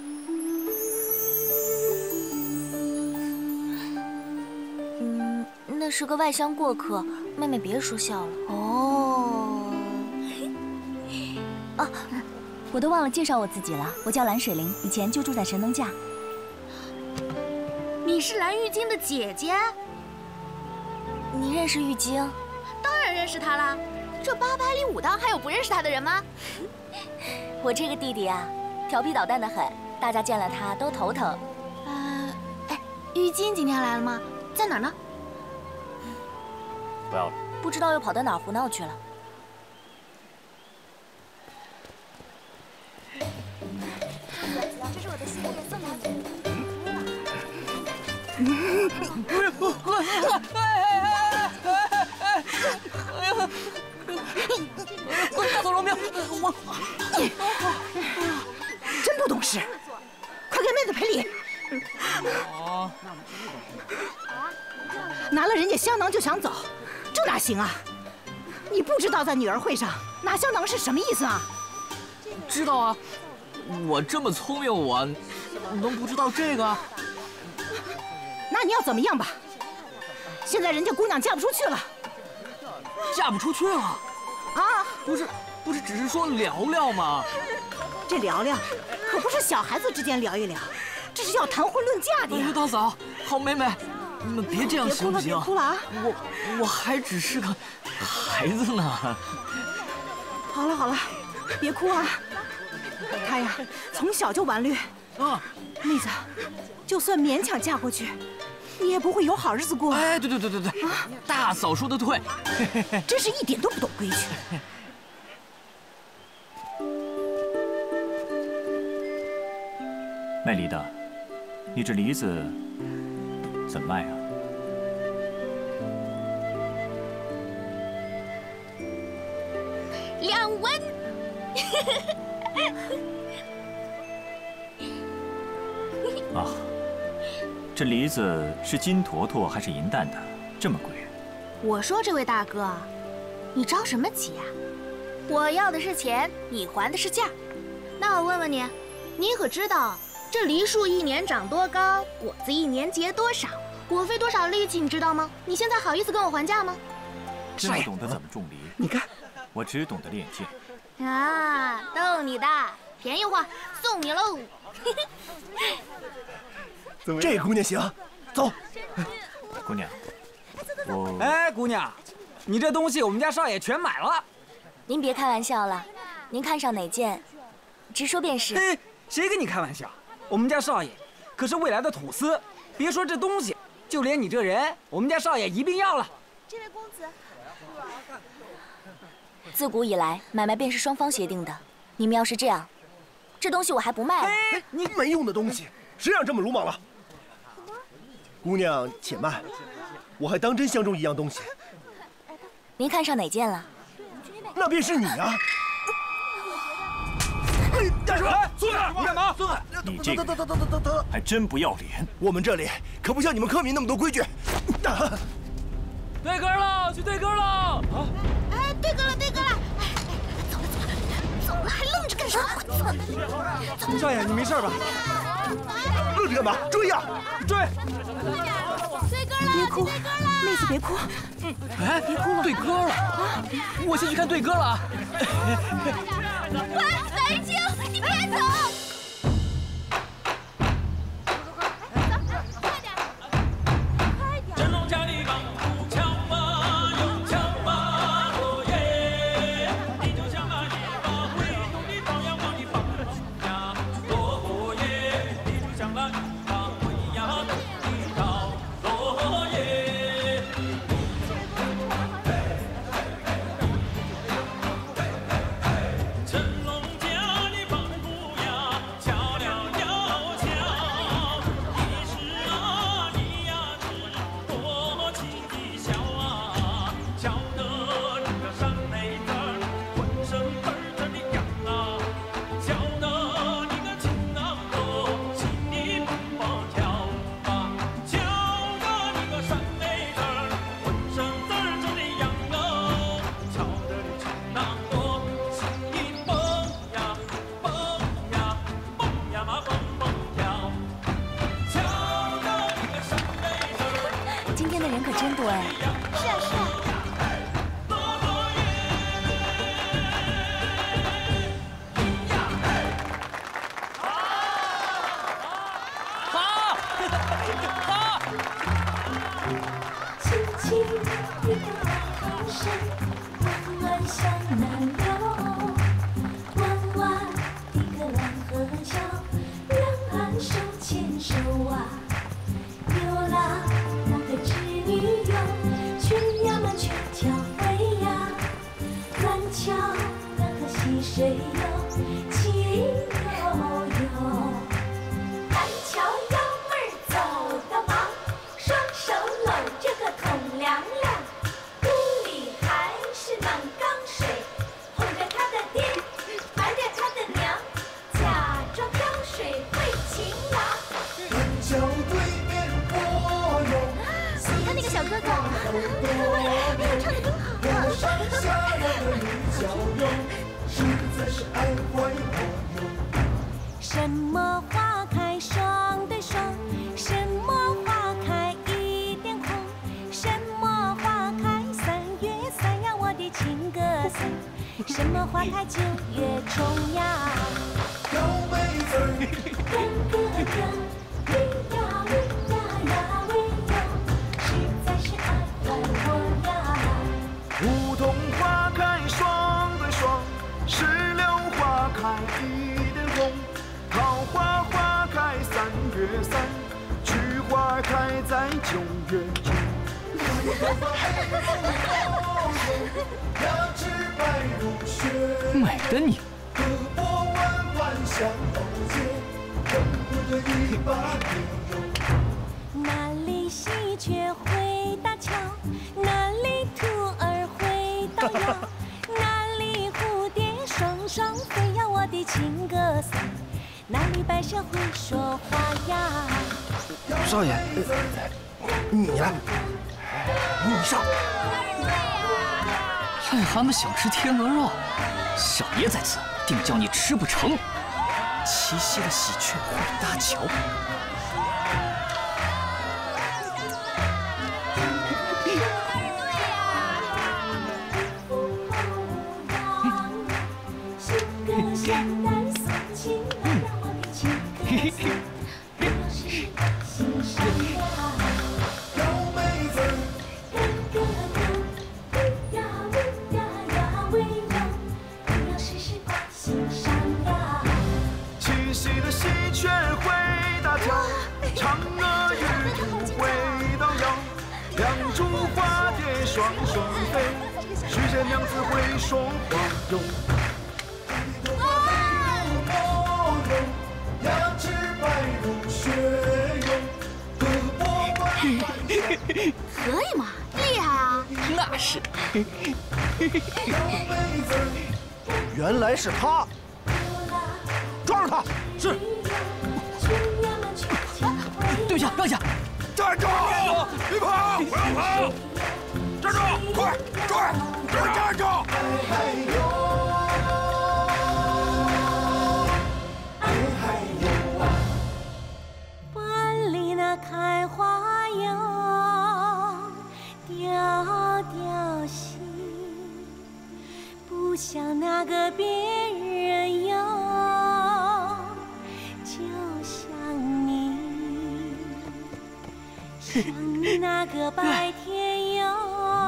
那是个外乡过客，妹妹别说笑了。哦，我都忘了介绍我自己了，我叫蓝水灵，以前就住在神农架。你是蓝玉京的姐姐？你认识玉京？当然认识她啦，这800里武当还有不认识她的人吗？我这个弟弟啊，调皮捣蛋的很，大家见了他都头疼。哎，玉京今天来了吗？在哪儿呢？ 不要了， 不知道又跑到哪儿胡闹去了。这是我的新衣，送给你。大嫂饶命！我真不懂事，快给妹子赔礼！拿了人家香囊就想走，这哪行啊？你不知道在女儿会上拿香囊是什么意思啊？ 知道啊，我这么聪明，我能不知道这个？ 那你要怎么样吧？现在人家姑娘嫁不出去了。 嫁不出去了？ 啊？ 不是，只是说聊聊吗？ 这聊聊可不是小孩子之间聊一聊，这是要谈婚论嫁的呀。 大嫂，好妹妹。你们别这样行不行？ 别哭了啊！ 我还只是个孩子呢。 好了，别哭啊！他呀，从小就顽劣啊。 妹子，就算勉强嫁过去，你也不会有好日子过。 哎，对，啊！大嫂说的对， 真是一点都不懂规矩。 卖梨的，你这梨子怎么卖啊 ？2文。 啊，这梨子是金坨坨还是银蛋的？这么贵？ 我说这位大哥，你着什么急呀？我要的是钱，你还的是价。那我问问你，你可知道这梨树1年长多高，果子1年结多少，我费多少力气，你知道吗？你现在好意思跟我还价吗？ 真不懂得怎么种梨。 你看， 我只懂得练剑。 啊，逗你的，便宜货送你喽。 这姑娘行，走。 姑娘，我…… 哎，姑娘，你这东西我们家少爷全买了。 您别开玩笑了，您看上哪件，直说便是。 嘿，谁跟你开玩笑？我们家少爷可是未来的土司，别说这东西，就连你这人，我们家少爷一并要了。 这位公子， 自古以来，买卖便是双方协定的， 你们要是这样，这东西我还不卖了。 你没用的东西，谁让这么鲁莽了？姑娘，且慢，我还当真相中一样东西。 您看上哪件了？ 那便是你啊！大叔， 孙子，你干嘛？ 孙子， 你这个还真不要脸！ 我们这里可不像你们科民那么多规矩。 对歌了，去对歌了！啊！ 哎，对歌了，对歌了！走了，还愣着干啥？ 吴少爷，你没事吧？ 愣着干嘛？追呀！追！ 对歌了， 别哭，妹子别哭。 哎，别哭了，对歌了啊！我先去看对歌了啊！ 白青，你别走！ 今天的人可真多哎！ 是啊，是啊。 好，好。 轻轻一个喊声，弯弯向南流，弯弯一个蓝河桥，两岸手牵手啊，有啦。织女哟，群羊们全跳飞呀，乱瞧那个溪水哟，清悠悠。单瞧幺妹儿走得忙，双手搂着个桶凉凉，屋里还是满缸水，哄着他的爹，瞒着他的娘，假装挑水会情郎。 单瞧对面波哟。你看那个小哥哥，唱得真好什么花开双对双，什么花开一点红，什么花开3月3呀，我的情歌颂。什么花开9月重呀， 小妹子， 人哥哥，喂呀喂呀呀喂呀。 梧桐花开双对双，石榴花开一点红，桃花花开3月3，菊花开在9月9。 美的你！ 哪里喜鹊会搭桥，哪里兔儿会荡腰，哪里蝴蝶双双飞呀，我的情歌颂。哪里白蛇会说话呀？ 少爷，你来，你上。 癞蛤蟆想吃天鹅肉，少爷在此定叫你吃不成。七夕的喜鹊会搭桥。 七夕的喜鹊会搭桥，嫦娥与兔会荡漾，两株花蝶双双飞，许仙娘子会说话哟。 可以嘛，厉害啊！ 那是。 原来是他，抓住他！是。 对不起，让一下。 站住！别跑！不要跑！站住！快追！站住！ 万里那开花哟，迢迢行，不像那个别人哟，就像你，像你那个白天哟，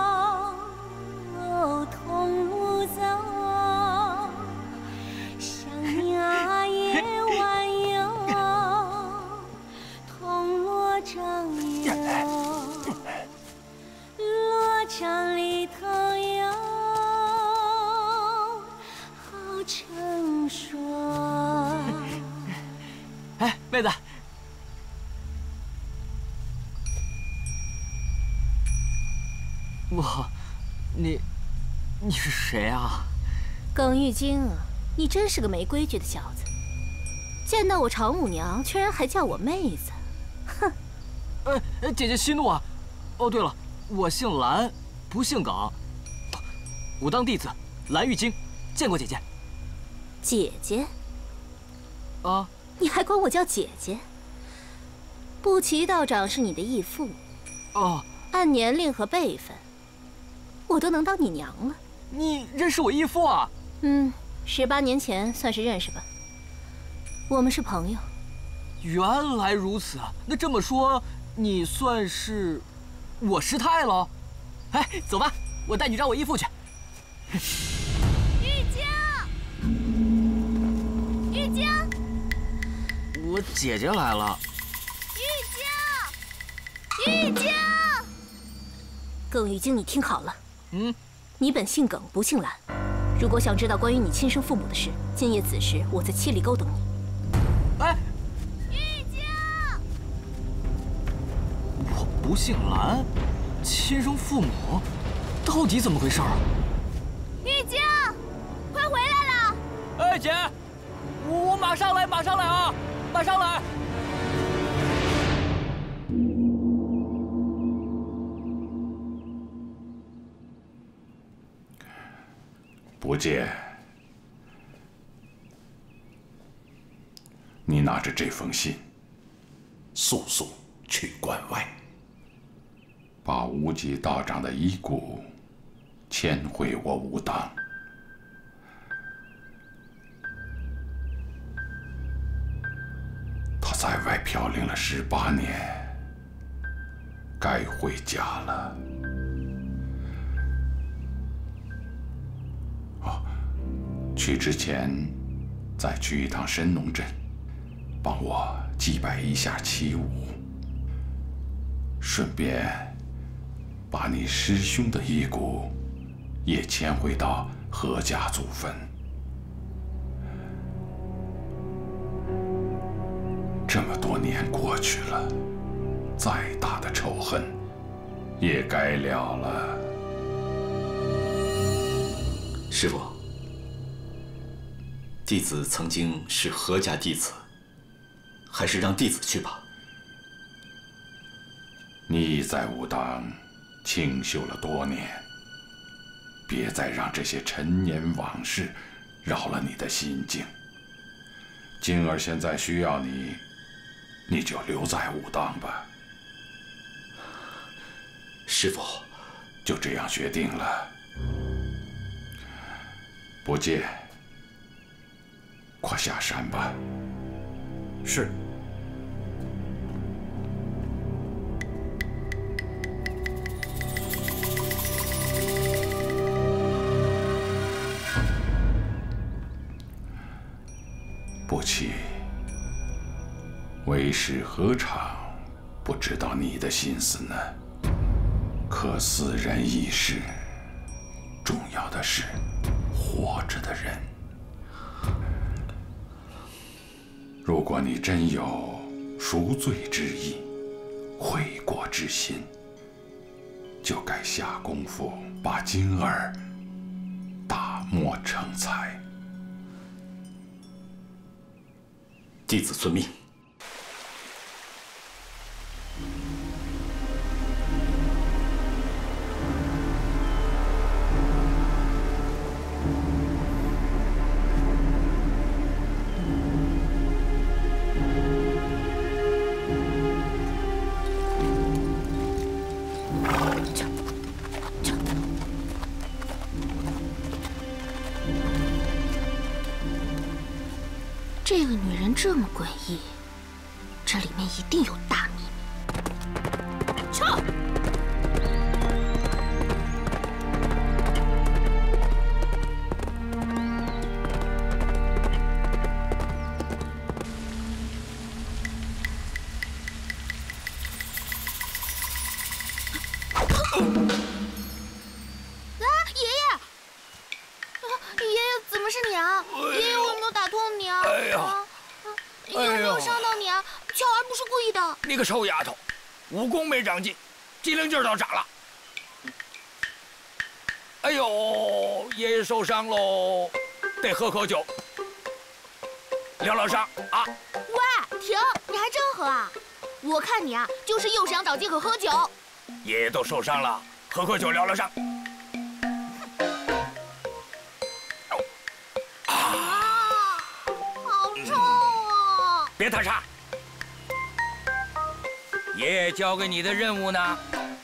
同路走，像你啊夜晚哟。落场哟，落场里头哟，好成说。 哎，妹子，你是谁啊？ 耿玉京啊，你真是个没规矩的小子，见到我常母娘，居然还叫我妹子。哼！ 姐姐息怒啊！哦，对了，我姓蓝，不姓耿，武当弟子蓝玉京，见过姐姐。 姐姐？ 啊？ 你还管我叫姐姐？不齐道长是你的义父。 哦。 按年龄和辈分，我都能当你娘了。 你认识我义父啊 ？18年前算是认识吧。我们是朋友。 原来如此，那这么说，你算是我师太了。哎，走吧，我带你找我义父去。 玉京，玉京， 我姐姐来了。 玉京，耿玉京，你听好了。你本姓耿，不姓蓝。如果想知道关于你亲生父母的事，今夜子时我在七里沟等你。 哎。不姓蓝，亲生父母，到底怎么回事啊？ 玉京，快回来了！ 哎，姐，我马上来，马上来啊，马上来！ 不见，你拿着这封信， 速速去关外。 把无极道长的遗骨迁回我武当。他在外飘零了18年，该回家了。去之前，再去一趟神农镇，帮我祭拜一下齐武，顺便把你师兄的遗骨也迁回到何家祖坟。这么多年过去了，再大的仇恨也该了了。 师父，弟子曾经是何家弟子，还是让弟子去吧。 你在武当清修了多年，别再让这些陈年往事扰了你的心境。静儿现在需要你，你就留在武当吧。 师父， 就这样决定了。不戒，快下山吧。 是。 不期，为师何尝不知道你的心思呢？可死人易逝，重要的是活着的人。如果你真有赎罪之意、悔过之心， 就该下功夫把金儿打磨成才。 弟子遵命。 这个女人这么诡异，这里面一定有大秘密。撤！ 你个臭丫头，武功没长进，机灵劲儿倒长了。哎呦，爷爷受伤喽，得喝口酒，疗疗伤啊！ 喂，停！你还真喝啊？我看你啊，就是又想找借口喝酒。 爷爷都受伤了，喝口酒疗疗伤。 好臭啊！ 别打岔。爷爷交给你的任务呢？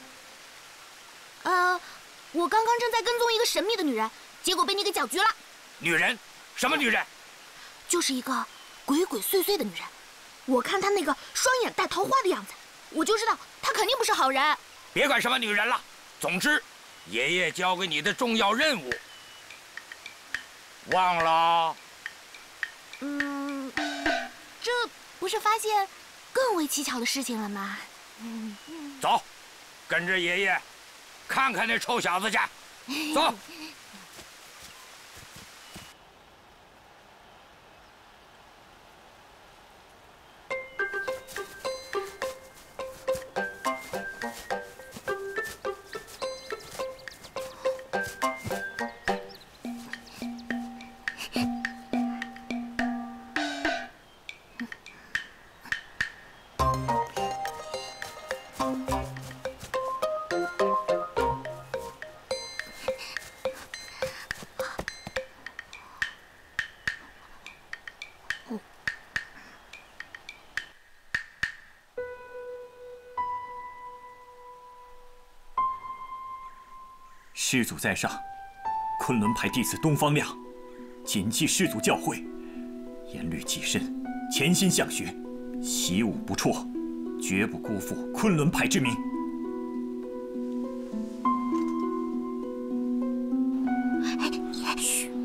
我刚刚正在跟踪一个神秘的女人，结果被你给搅局了。 女人？什么女人？ 就是一个鬼鬼祟祟的女人。我看她那个双眼带桃花的样子，我就知道她肯定不是好人。 别管什么女人了，总之，爷爷交给你的重要任务，忘了？ 这不是发现更为蹊跷的事情了吗？ 走，跟着爷爷，看看那臭小子去。走。 师祖在上，昆仑派弟子东方亮，谨记师祖教诲，严律己身，潜心向学，习武不辍，绝不辜负昆仑派之名。 嘘。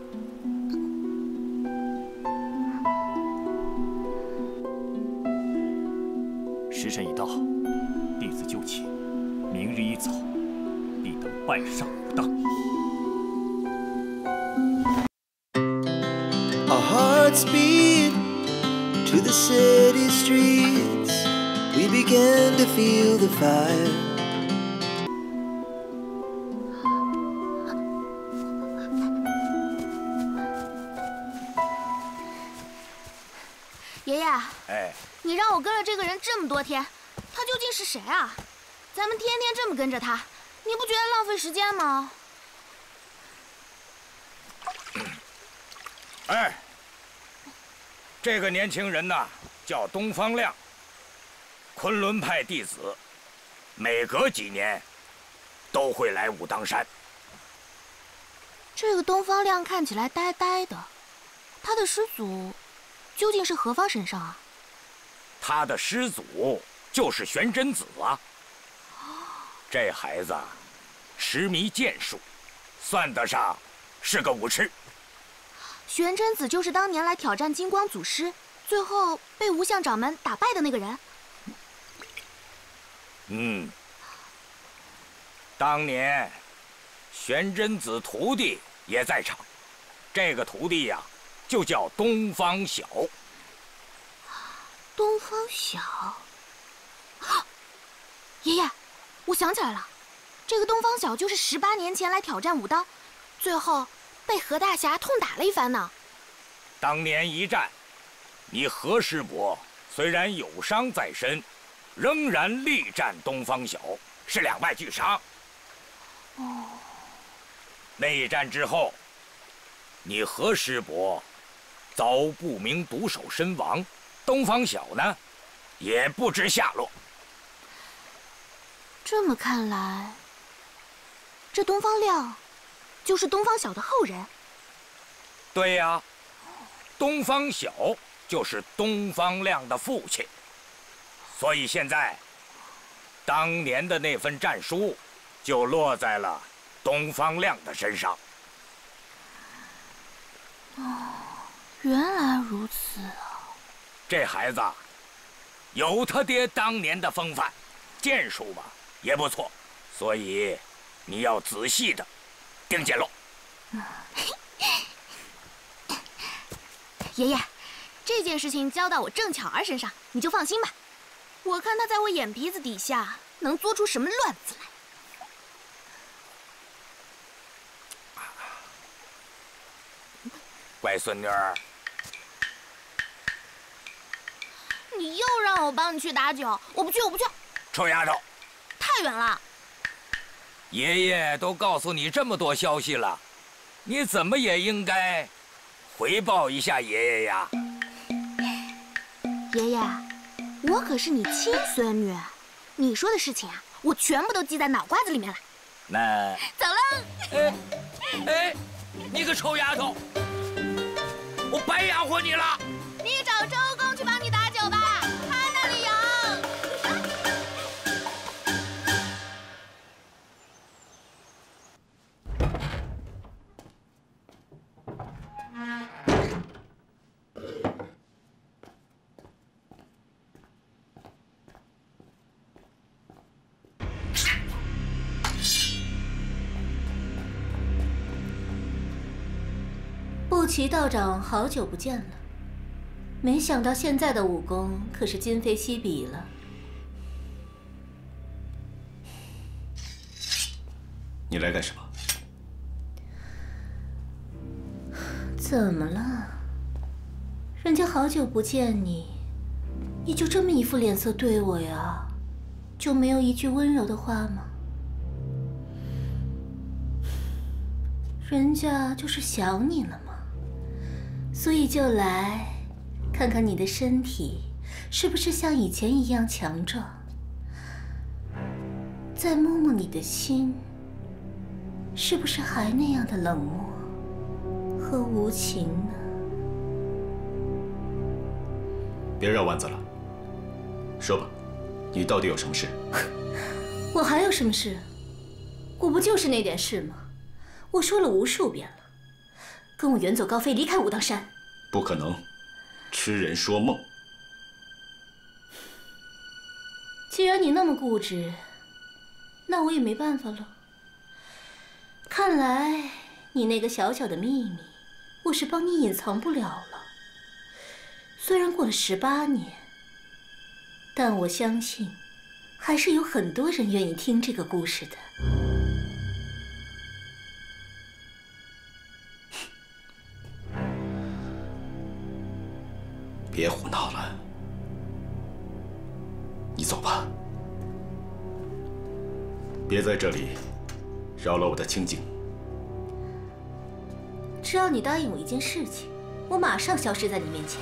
时辰已到，弟子就寝，明日一早必当拜上武当。 Our hearts beat to the city streets. We began to feel the fire. 爷爷， 哎， 你让我跟了这个人这么多天，他究竟是谁啊？咱们天天这么跟着他，你不觉得浪费时间吗？ 哎，这个年轻人呐，叫东方亮，昆仑派弟子，每隔几年都会来武当山。 这个东方亮看起来呆呆的，他的师祖究竟是何方神圣啊？ 他的师祖就是玄真子啊。这孩子痴迷剑术，算得上是个武痴。 玄真子就是当年来挑战金光祖师，最后被无相掌门打败的那个人。 当年玄真子徒弟也在场，这个徒弟呀，就叫东方晓。 东方晓，爷爷，我想起来了， 这个东方晓就是18年前来挑战武当，最后被何大侠痛打了一番呢。 当年一战，你何师伯虽然有伤在身，仍然力战东方晓，是2败俱伤。 哦。 那一战之后，你何师伯遭不明毒手身亡，东方晓呢，也不知下落。 这么看来，这东方亮就是东方晓的后人。 对呀，东方晓就是东方亮的父亲，所以现在，当年的那份战书，就落在了东方亮的身上。 哦，原来如此啊！ 这孩子，有他爹当年的风范，剑术吧也不错，所以你要仔细的盯紧喽。 爷爷，这件事情交到我郑巧儿身上，你就放心吧。我看他在我眼皮子底下能做出什么乱子来。 乖孙女儿， 你又让我帮你去打酒，我不去，我不去。 臭丫头， 太远了。 爷爷都告诉你这么多消息了，你怎么也应该回报一下爷爷呀。 爷爷，我可是你亲孙女，你说的事情啊，我全部都记在脑瓜子里面了。 那走了。 哎，你个臭丫头，我白养活你了。 你找周公去帮你打酒吧，他那里有。 不齐道长，好久不见了。没想到现在的武功可是今非昔比了。 你来干什么？ 怎么了？人家好久不见你，你就这么一副脸色对我呀？就没有一句温柔的话吗？人家就是想你了嘛。所以就来看看你的身体是不是像以前一样强壮，再摸摸你的心，是不是还那样的冷漠和无情呢？ 别绕弯子了，说吧，你到底有什么事？ 我还有什么事？我不就是那点事吗？我说了无数遍了。跟我远走高飞，离开武当山。 不可能，痴人说梦。 既然你那么固执，那我也没办法了。看来你那个小小的秘密，我是帮你隐藏不了了。虽然过了18年，但我相信，还是有很多人愿意听这个故事的。 别胡闹了，你走吧，别在这里扰了我的清静。 只要你答应我一件事情，我马上消失在你面前。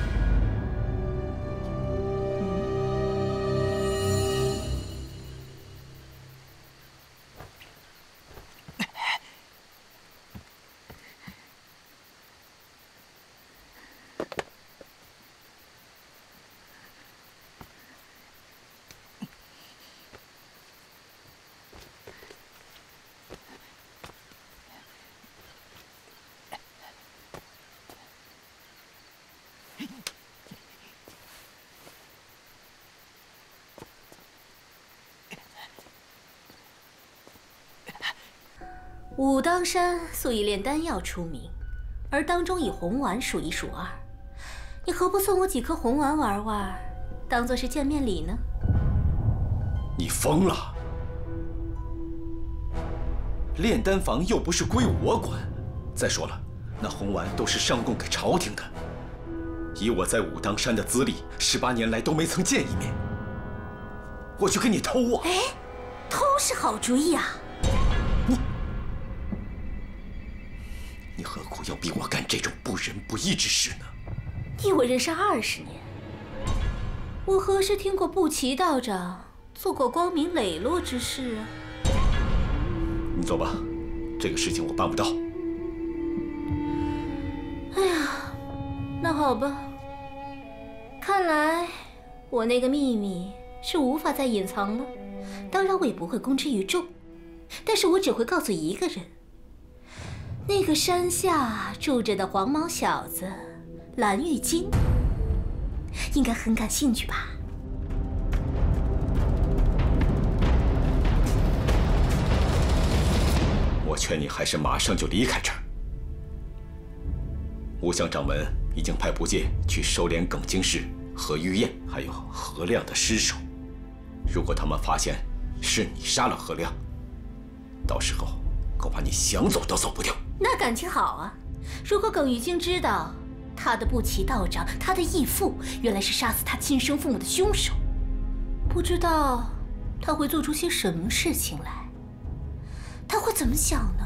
武当山素以炼丹药出名，而当中以红丸数一数二。你何不送我几颗红丸玩玩，当做是见面礼呢？ 你疯了！ 炼丹房又不是归我管。再说了，那红丸都是上供给朝廷的。以我在武当山的资历，18年来都没曾见一面。我去跟你偷啊！ 哎，偷是好主意啊！ 你何苦要逼我干这种不仁不义之事呢？ 你我认识20年，我何时听过不齐道长做过光明磊落之事啊？ 你走吧，这个事情我办不到。 哎呀，那好吧，看来我那个秘密是无法再隐藏了。当然，我也不会公之于众，但是我只会告诉一个人：那个山下住着的黄毛小子蓝玉京，应该很感兴趣吧？ 我劝你还是马上就离开这儿。吴相掌门已经派部界去收敛耿京氏、何玉燕还有何亮的尸首。如果他们发现是你杀了何亮，到时候恐怕你想走都走不掉。 那感情好啊！如果耿玉京知道他的不齐道长，他的义父原来是杀死他亲生父母的凶手，不知道他会做出些什么事情来。他会怎么想呢？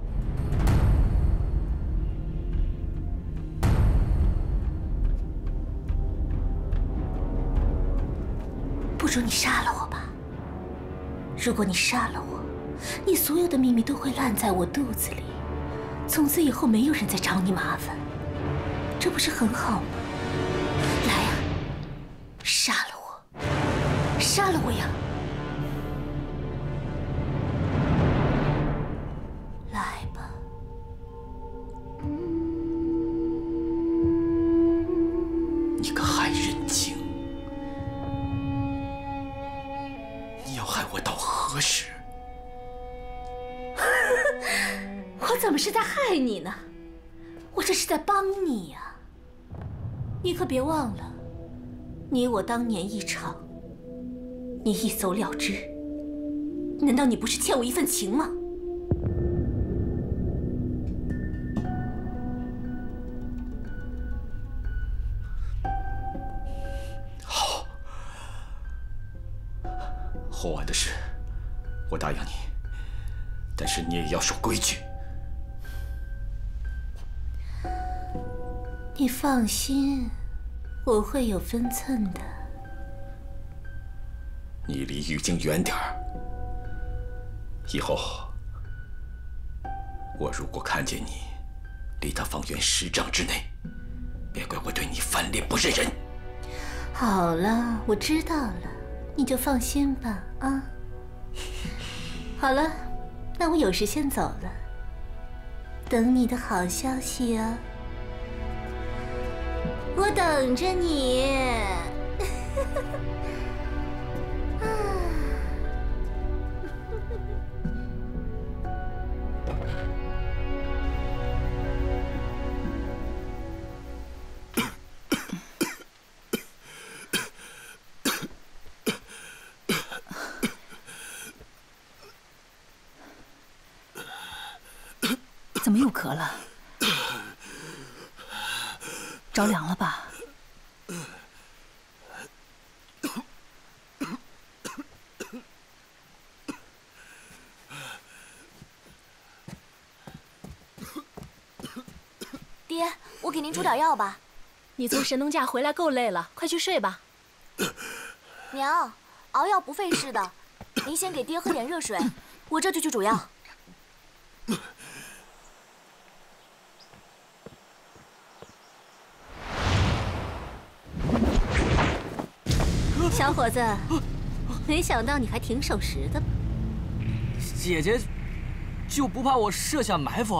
不如你杀了我吧。如果你杀了我，你所有的秘密都会烂在我肚子里，从此以后没有人再找你麻烦，这不是很好吗？来呀，杀了我，杀了我呀！来吧。 你个害人精！你要害我到何时？ 我怎么是在害你呢？我这是在帮你呀！你可别忘了，你我当年一场，你一走了之，难道你不是欠我一份情吗？ 好，红丸的事，我答应你，但是你也要守规矩。 你放心，我会有分寸的。 你离玉京远点儿。以后，我如果看见你离他方圆10丈之内，别怪我对你翻脸不认人。 好了，我知道了，你就放心吧啊。好了，那我有事先走了，等你的好消息啊。我等着你。 怎么又咳了？着凉了吧？ 爹，我给您煮点药吧。 你从神农架回来够累了，快去睡吧。 娘，熬药不费事的，您先给爹喝点热水，我这就去煮药。 小伙子，没想到你还挺守时的。 姐姐就不怕我设下埋伏？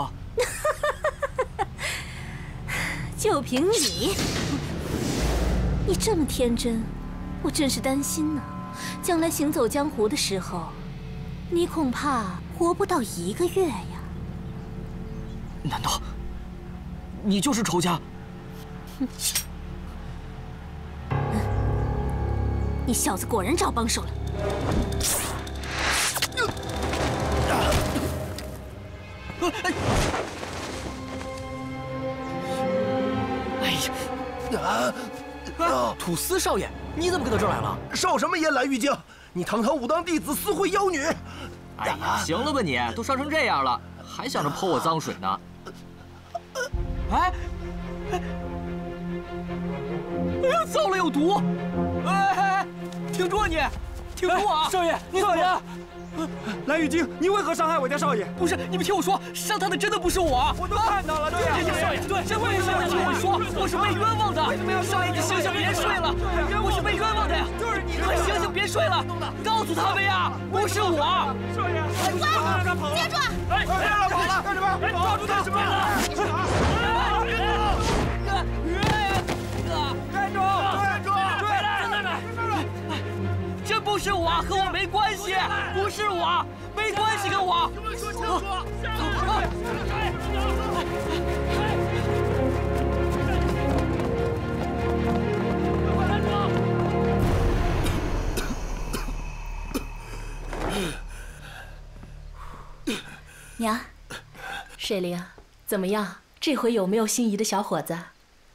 就凭你，你这么天真，我真是担心呢。将来行走江湖的时候，你恐怕活不到1个月呀。 难道你就是仇家？ 你小子果然找帮手了。 土司少爷，你怎么跟到这儿来了？ 少什么言，蓝玉京？你堂堂武当弟子私会妖女！ 哎呀，行了吧你，都烧成这样了，还想着泼我脏水呢？哎，哎呀，糟了，有毒！哎，挺住啊你！挺住啊！ 少爷，你怎么了？蓝玉京，你为何伤害我家少爷？ 不是，你们听我说，伤他的真的不是我。 我都看到了，对呀， 少爷，对，真为什么？听我说，我是被冤枉的。少爷，你醒醒，别睡了，我是被冤枉的呀！ 就是你， 快醒醒，别睡了，告诉他们呀，不是我。 少爷， 让他跑了，接住！ 哎，别让他跑了，干什么？抓住他！站住！站住！ 这不是我，和我没关系，不是我，没关系，跟我。 说清楚！ 娘，水灵，怎么样？这回有没有心仪的小伙子？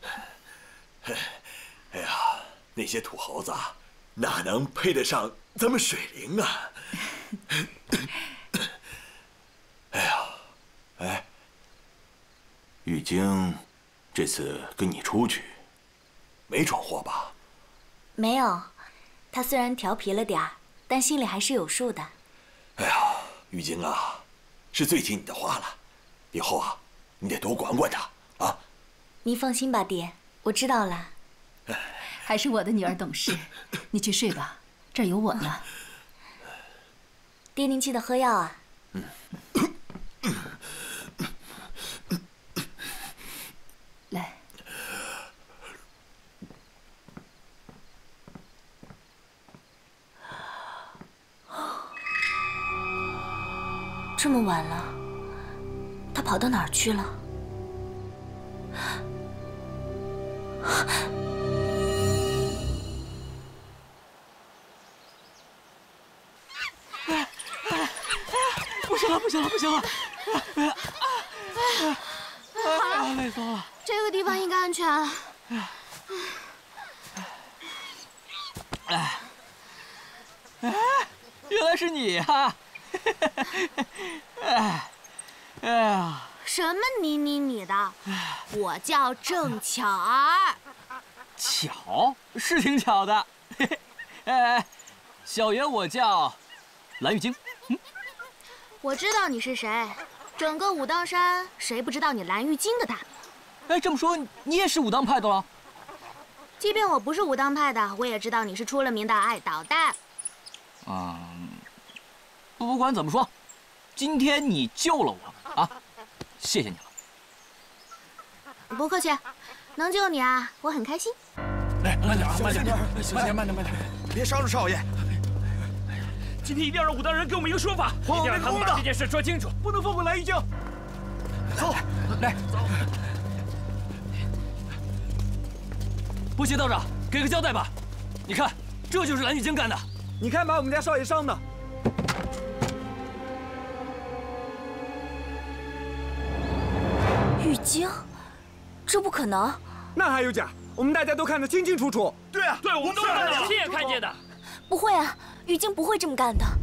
哎呀，那些土豪子哪能配得上咱们水灵啊？哎呀，哎，玉京这次跟你出去，没闯祸吧？ 没有，他虽然调皮了点儿，但心里还是有数的。 哎呀，玉京啊，是最听你的话了，以后啊，你得多管管他啊。 您放心吧，爹，我知道了。 还是我的女儿懂事，你去睡吧，这儿有我呢。 爹，您记得喝药啊。 来。 这么晚了，他跑到哪儿去了？ 不行了，不行了，不行了！ 好了， 累死了。 这个地方应该安全。 哎，原来是你呀！哎呀， 什么你的？我叫郑巧儿。 巧是挺巧的。哎，小爷我叫蓝玉京。 我知道你是谁，整个武当山谁不知道你蓝玉京的大名？ 哎，这么说你也是武当派的了？ 即便我不是武当派的，我也知道你是出了名的爱捣蛋。 不管怎么说，今天你救了我啊，谢谢你了。 不客气，能救你啊，我很开心。 哎，慢点啊，慢点，慢点，别伤着少爷。 今天一定要让武当人给我们一个说法，一定要让他们把这件事说清楚， 不能放过蓝玉京。 走，来，不协道长，给个交代吧。你看，这就是蓝玉京干的。 你看，把我们家少爷伤的。 玉京，这不可能。 那还有假？我们大家都看得清清楚楚。 对啊，对，我们都看得亲眼看见的。 不会啊，玉京不会这么干的。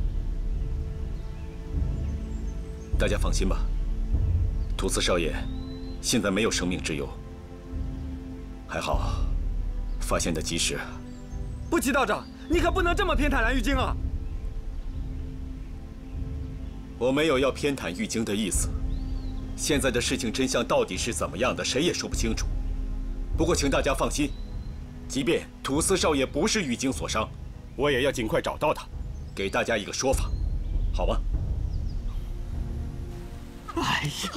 大家放心吧，土司少爷现在没有生命之忧，还好发现的及时。 不齐道长，你可不能这么偏袒蓝玉京啊！ 我没有要偏袒玉京的意思。现在的事情真相到底是怎么样的，谁也说不清楚。不过请大家放心，即便土司少爷不是玉京所伤，我也要尽快找到他，给大家一个说法，好吗？ 哎呀！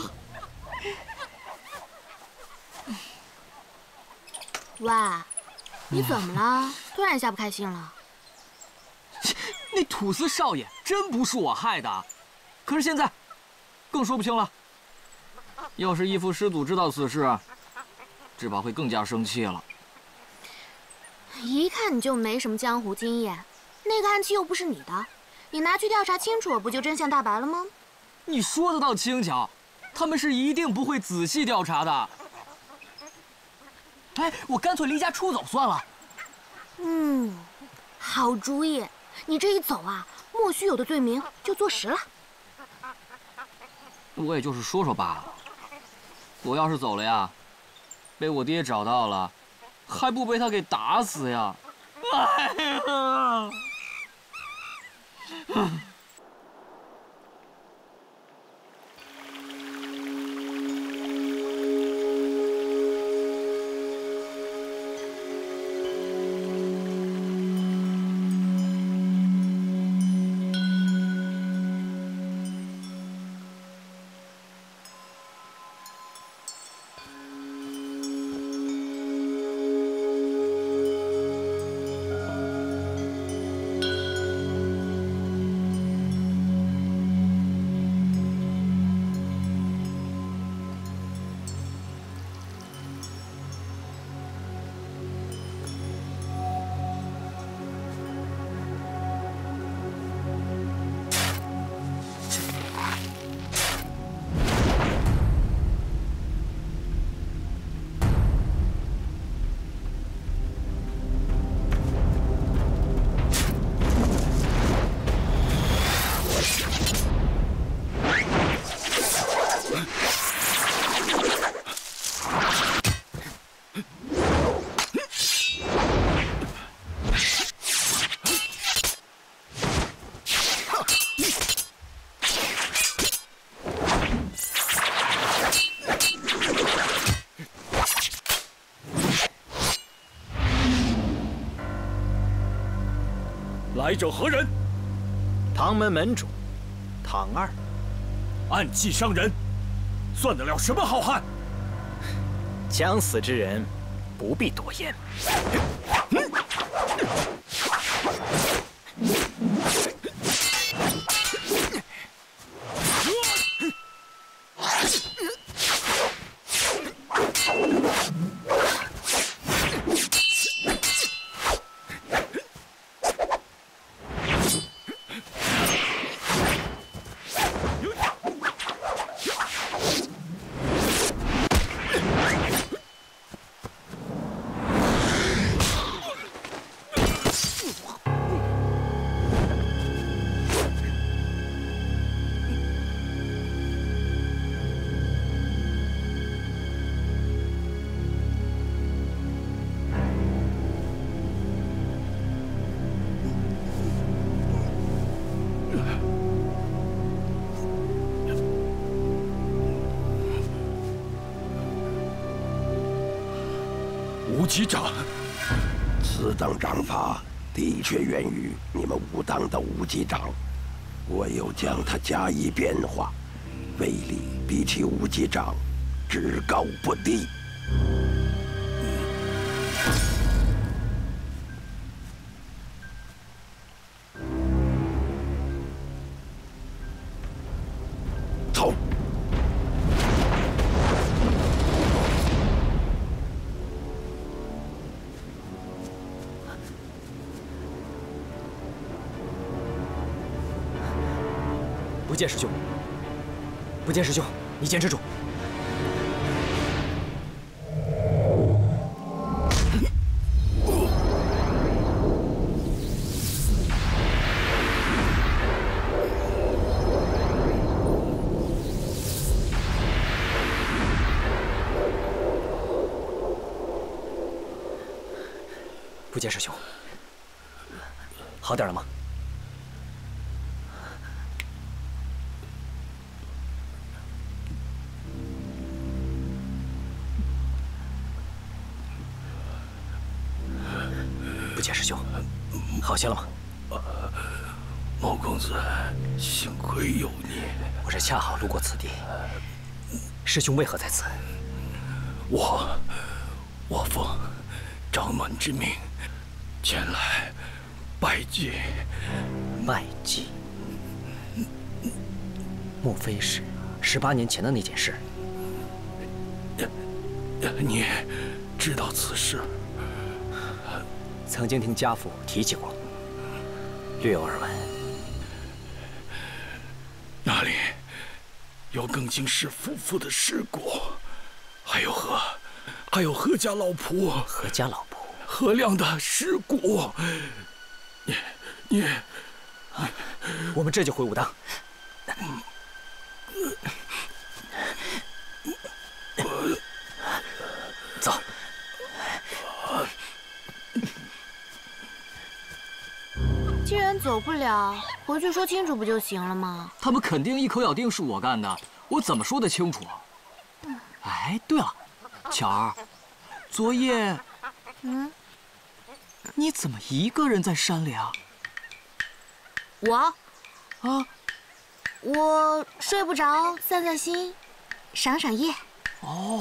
喂，你怎么了？突然一下不开心了？ 那土司少爷真不是我害的，可是现在更说不清了。要是义父师祖知道此事，只怕会更加生气了。 一看你就没什么江湖经验，那个暗器又不是你的，你拿去调查清楚，不就真相大白了吗？ 你说的倒轻巧，他们是一定不会仔细调查的。哎，我干脆离家出走算了。 好主意。你这一走啊，莫须有的罪名就坐实了。 我也就是说说罢了。我要是走了呀，被我爹找到了，还不被他给打死呀？哎呀！ 来者何人？ 唐门门主，唐二。 暗计伤人，算得了什么好汉？ 将死之人，不必多言。 吴机长，此等掌法的确源于你们武当的吴机长，我又将它加以变化，威力比起吴机长只高不低。走。 不见师兄，不见师兄，你坚持住。不见师兄，好点了吗？不见师兄，好些了吗？ 毛公子，幸亏有你。 我是恰好路过此地，师兄为何在此？ 我奉长暖之命前来拜祭。 拜祭？莫非是18年前的那件事？ 你知道此事？ 曾经听家父提起过，略有耳闻。 那里有更经世夫妇的尸骨，还有何家老仆， 何家老仆， 何亮的尸骨。你， 我们这就回武当。走。 既然走不了，回去说清楚不就行了吗？ 他们肯定一口咬定是我干的，我怎么说得清楚？哎，对了，巧儿，昨夜，你怎么一个人在山里啊？ 我睡不着，散散心，赏赏夜。 哦，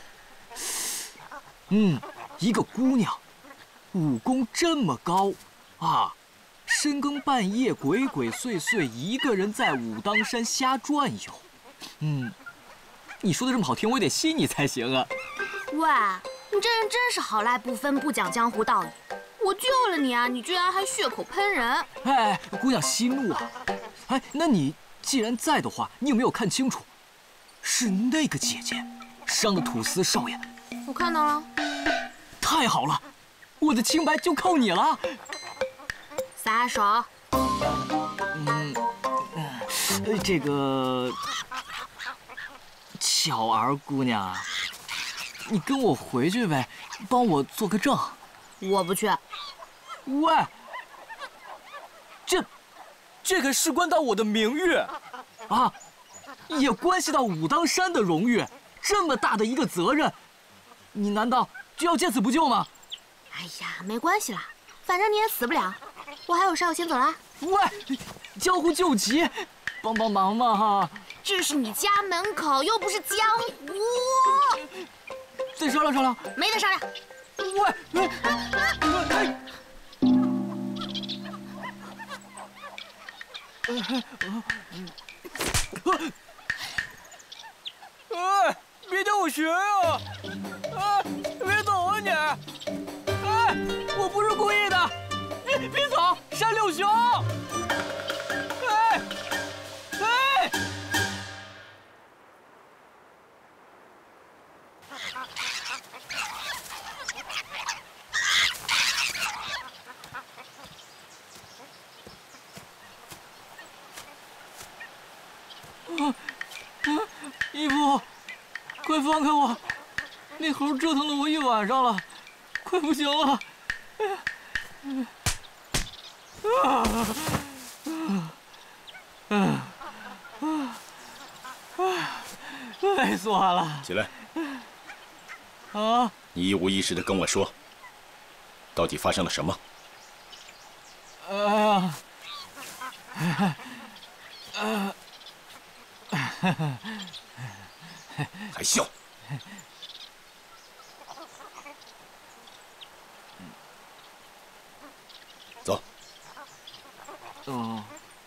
一个姑娘，武功这么高啊！深更半夜，鬼鬼祟祟，一个人在武当山瞎转悠。你说的这么好听，我也得信你才行啊。 喂，你这人真是好赖不分，不讲江湖道义。我救了你啊，你居然还血口喷人！ 哎，姑娘息怒啊！哎，那你既然在的话，你有没有看清楚？是那个姐姐伤了土司少爷。 我看到了。 太好了，我的清白就靠你了。 撒手。 这个巧儿姑娘，你跟我回去呗，帮我做个证。 我不去。 喂，这可事关到我的名誉啊，也关系到武当山的荣誉，这么大的一个责任，你难道就要见死不救吗？ 哎呀，没关系啦，反正你也死不了。我还有事，我先走了。 喂，江湖救急，帮帮忙嘛哈！ 这是你家门口，又不是江湖。 再商量商量。 没得商量。 喂，哎，别带我学啊！哎，别走啊你！哎，我不是故意的，别走，山里有熊！哎，哎！义父，快放开我！那猴折腾了我一晚上了，快不行了！累死我了！ 起来！ 啊！ 你一五一十的跟我说，到底发生了什么？还笑？走。 哦。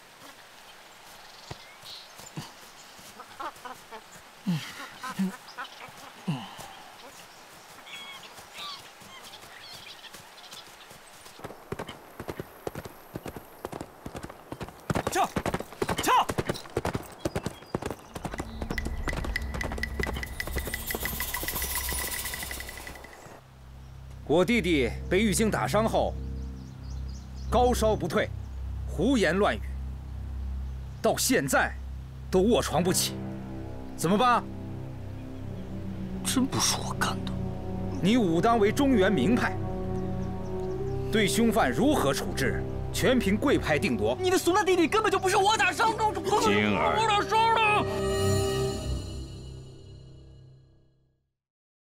撤！撤！ 我弟弟被玉京打伤后，高烧不退，胡言乱语，到现在都卧床不起，怎么办？ 真不是我干的。 你武当为中原名派，对凶犯如何处置，全凭贵派定夺。 你的孙子弟弟根本就不是我打伤的， 晶儿， 我打伤的。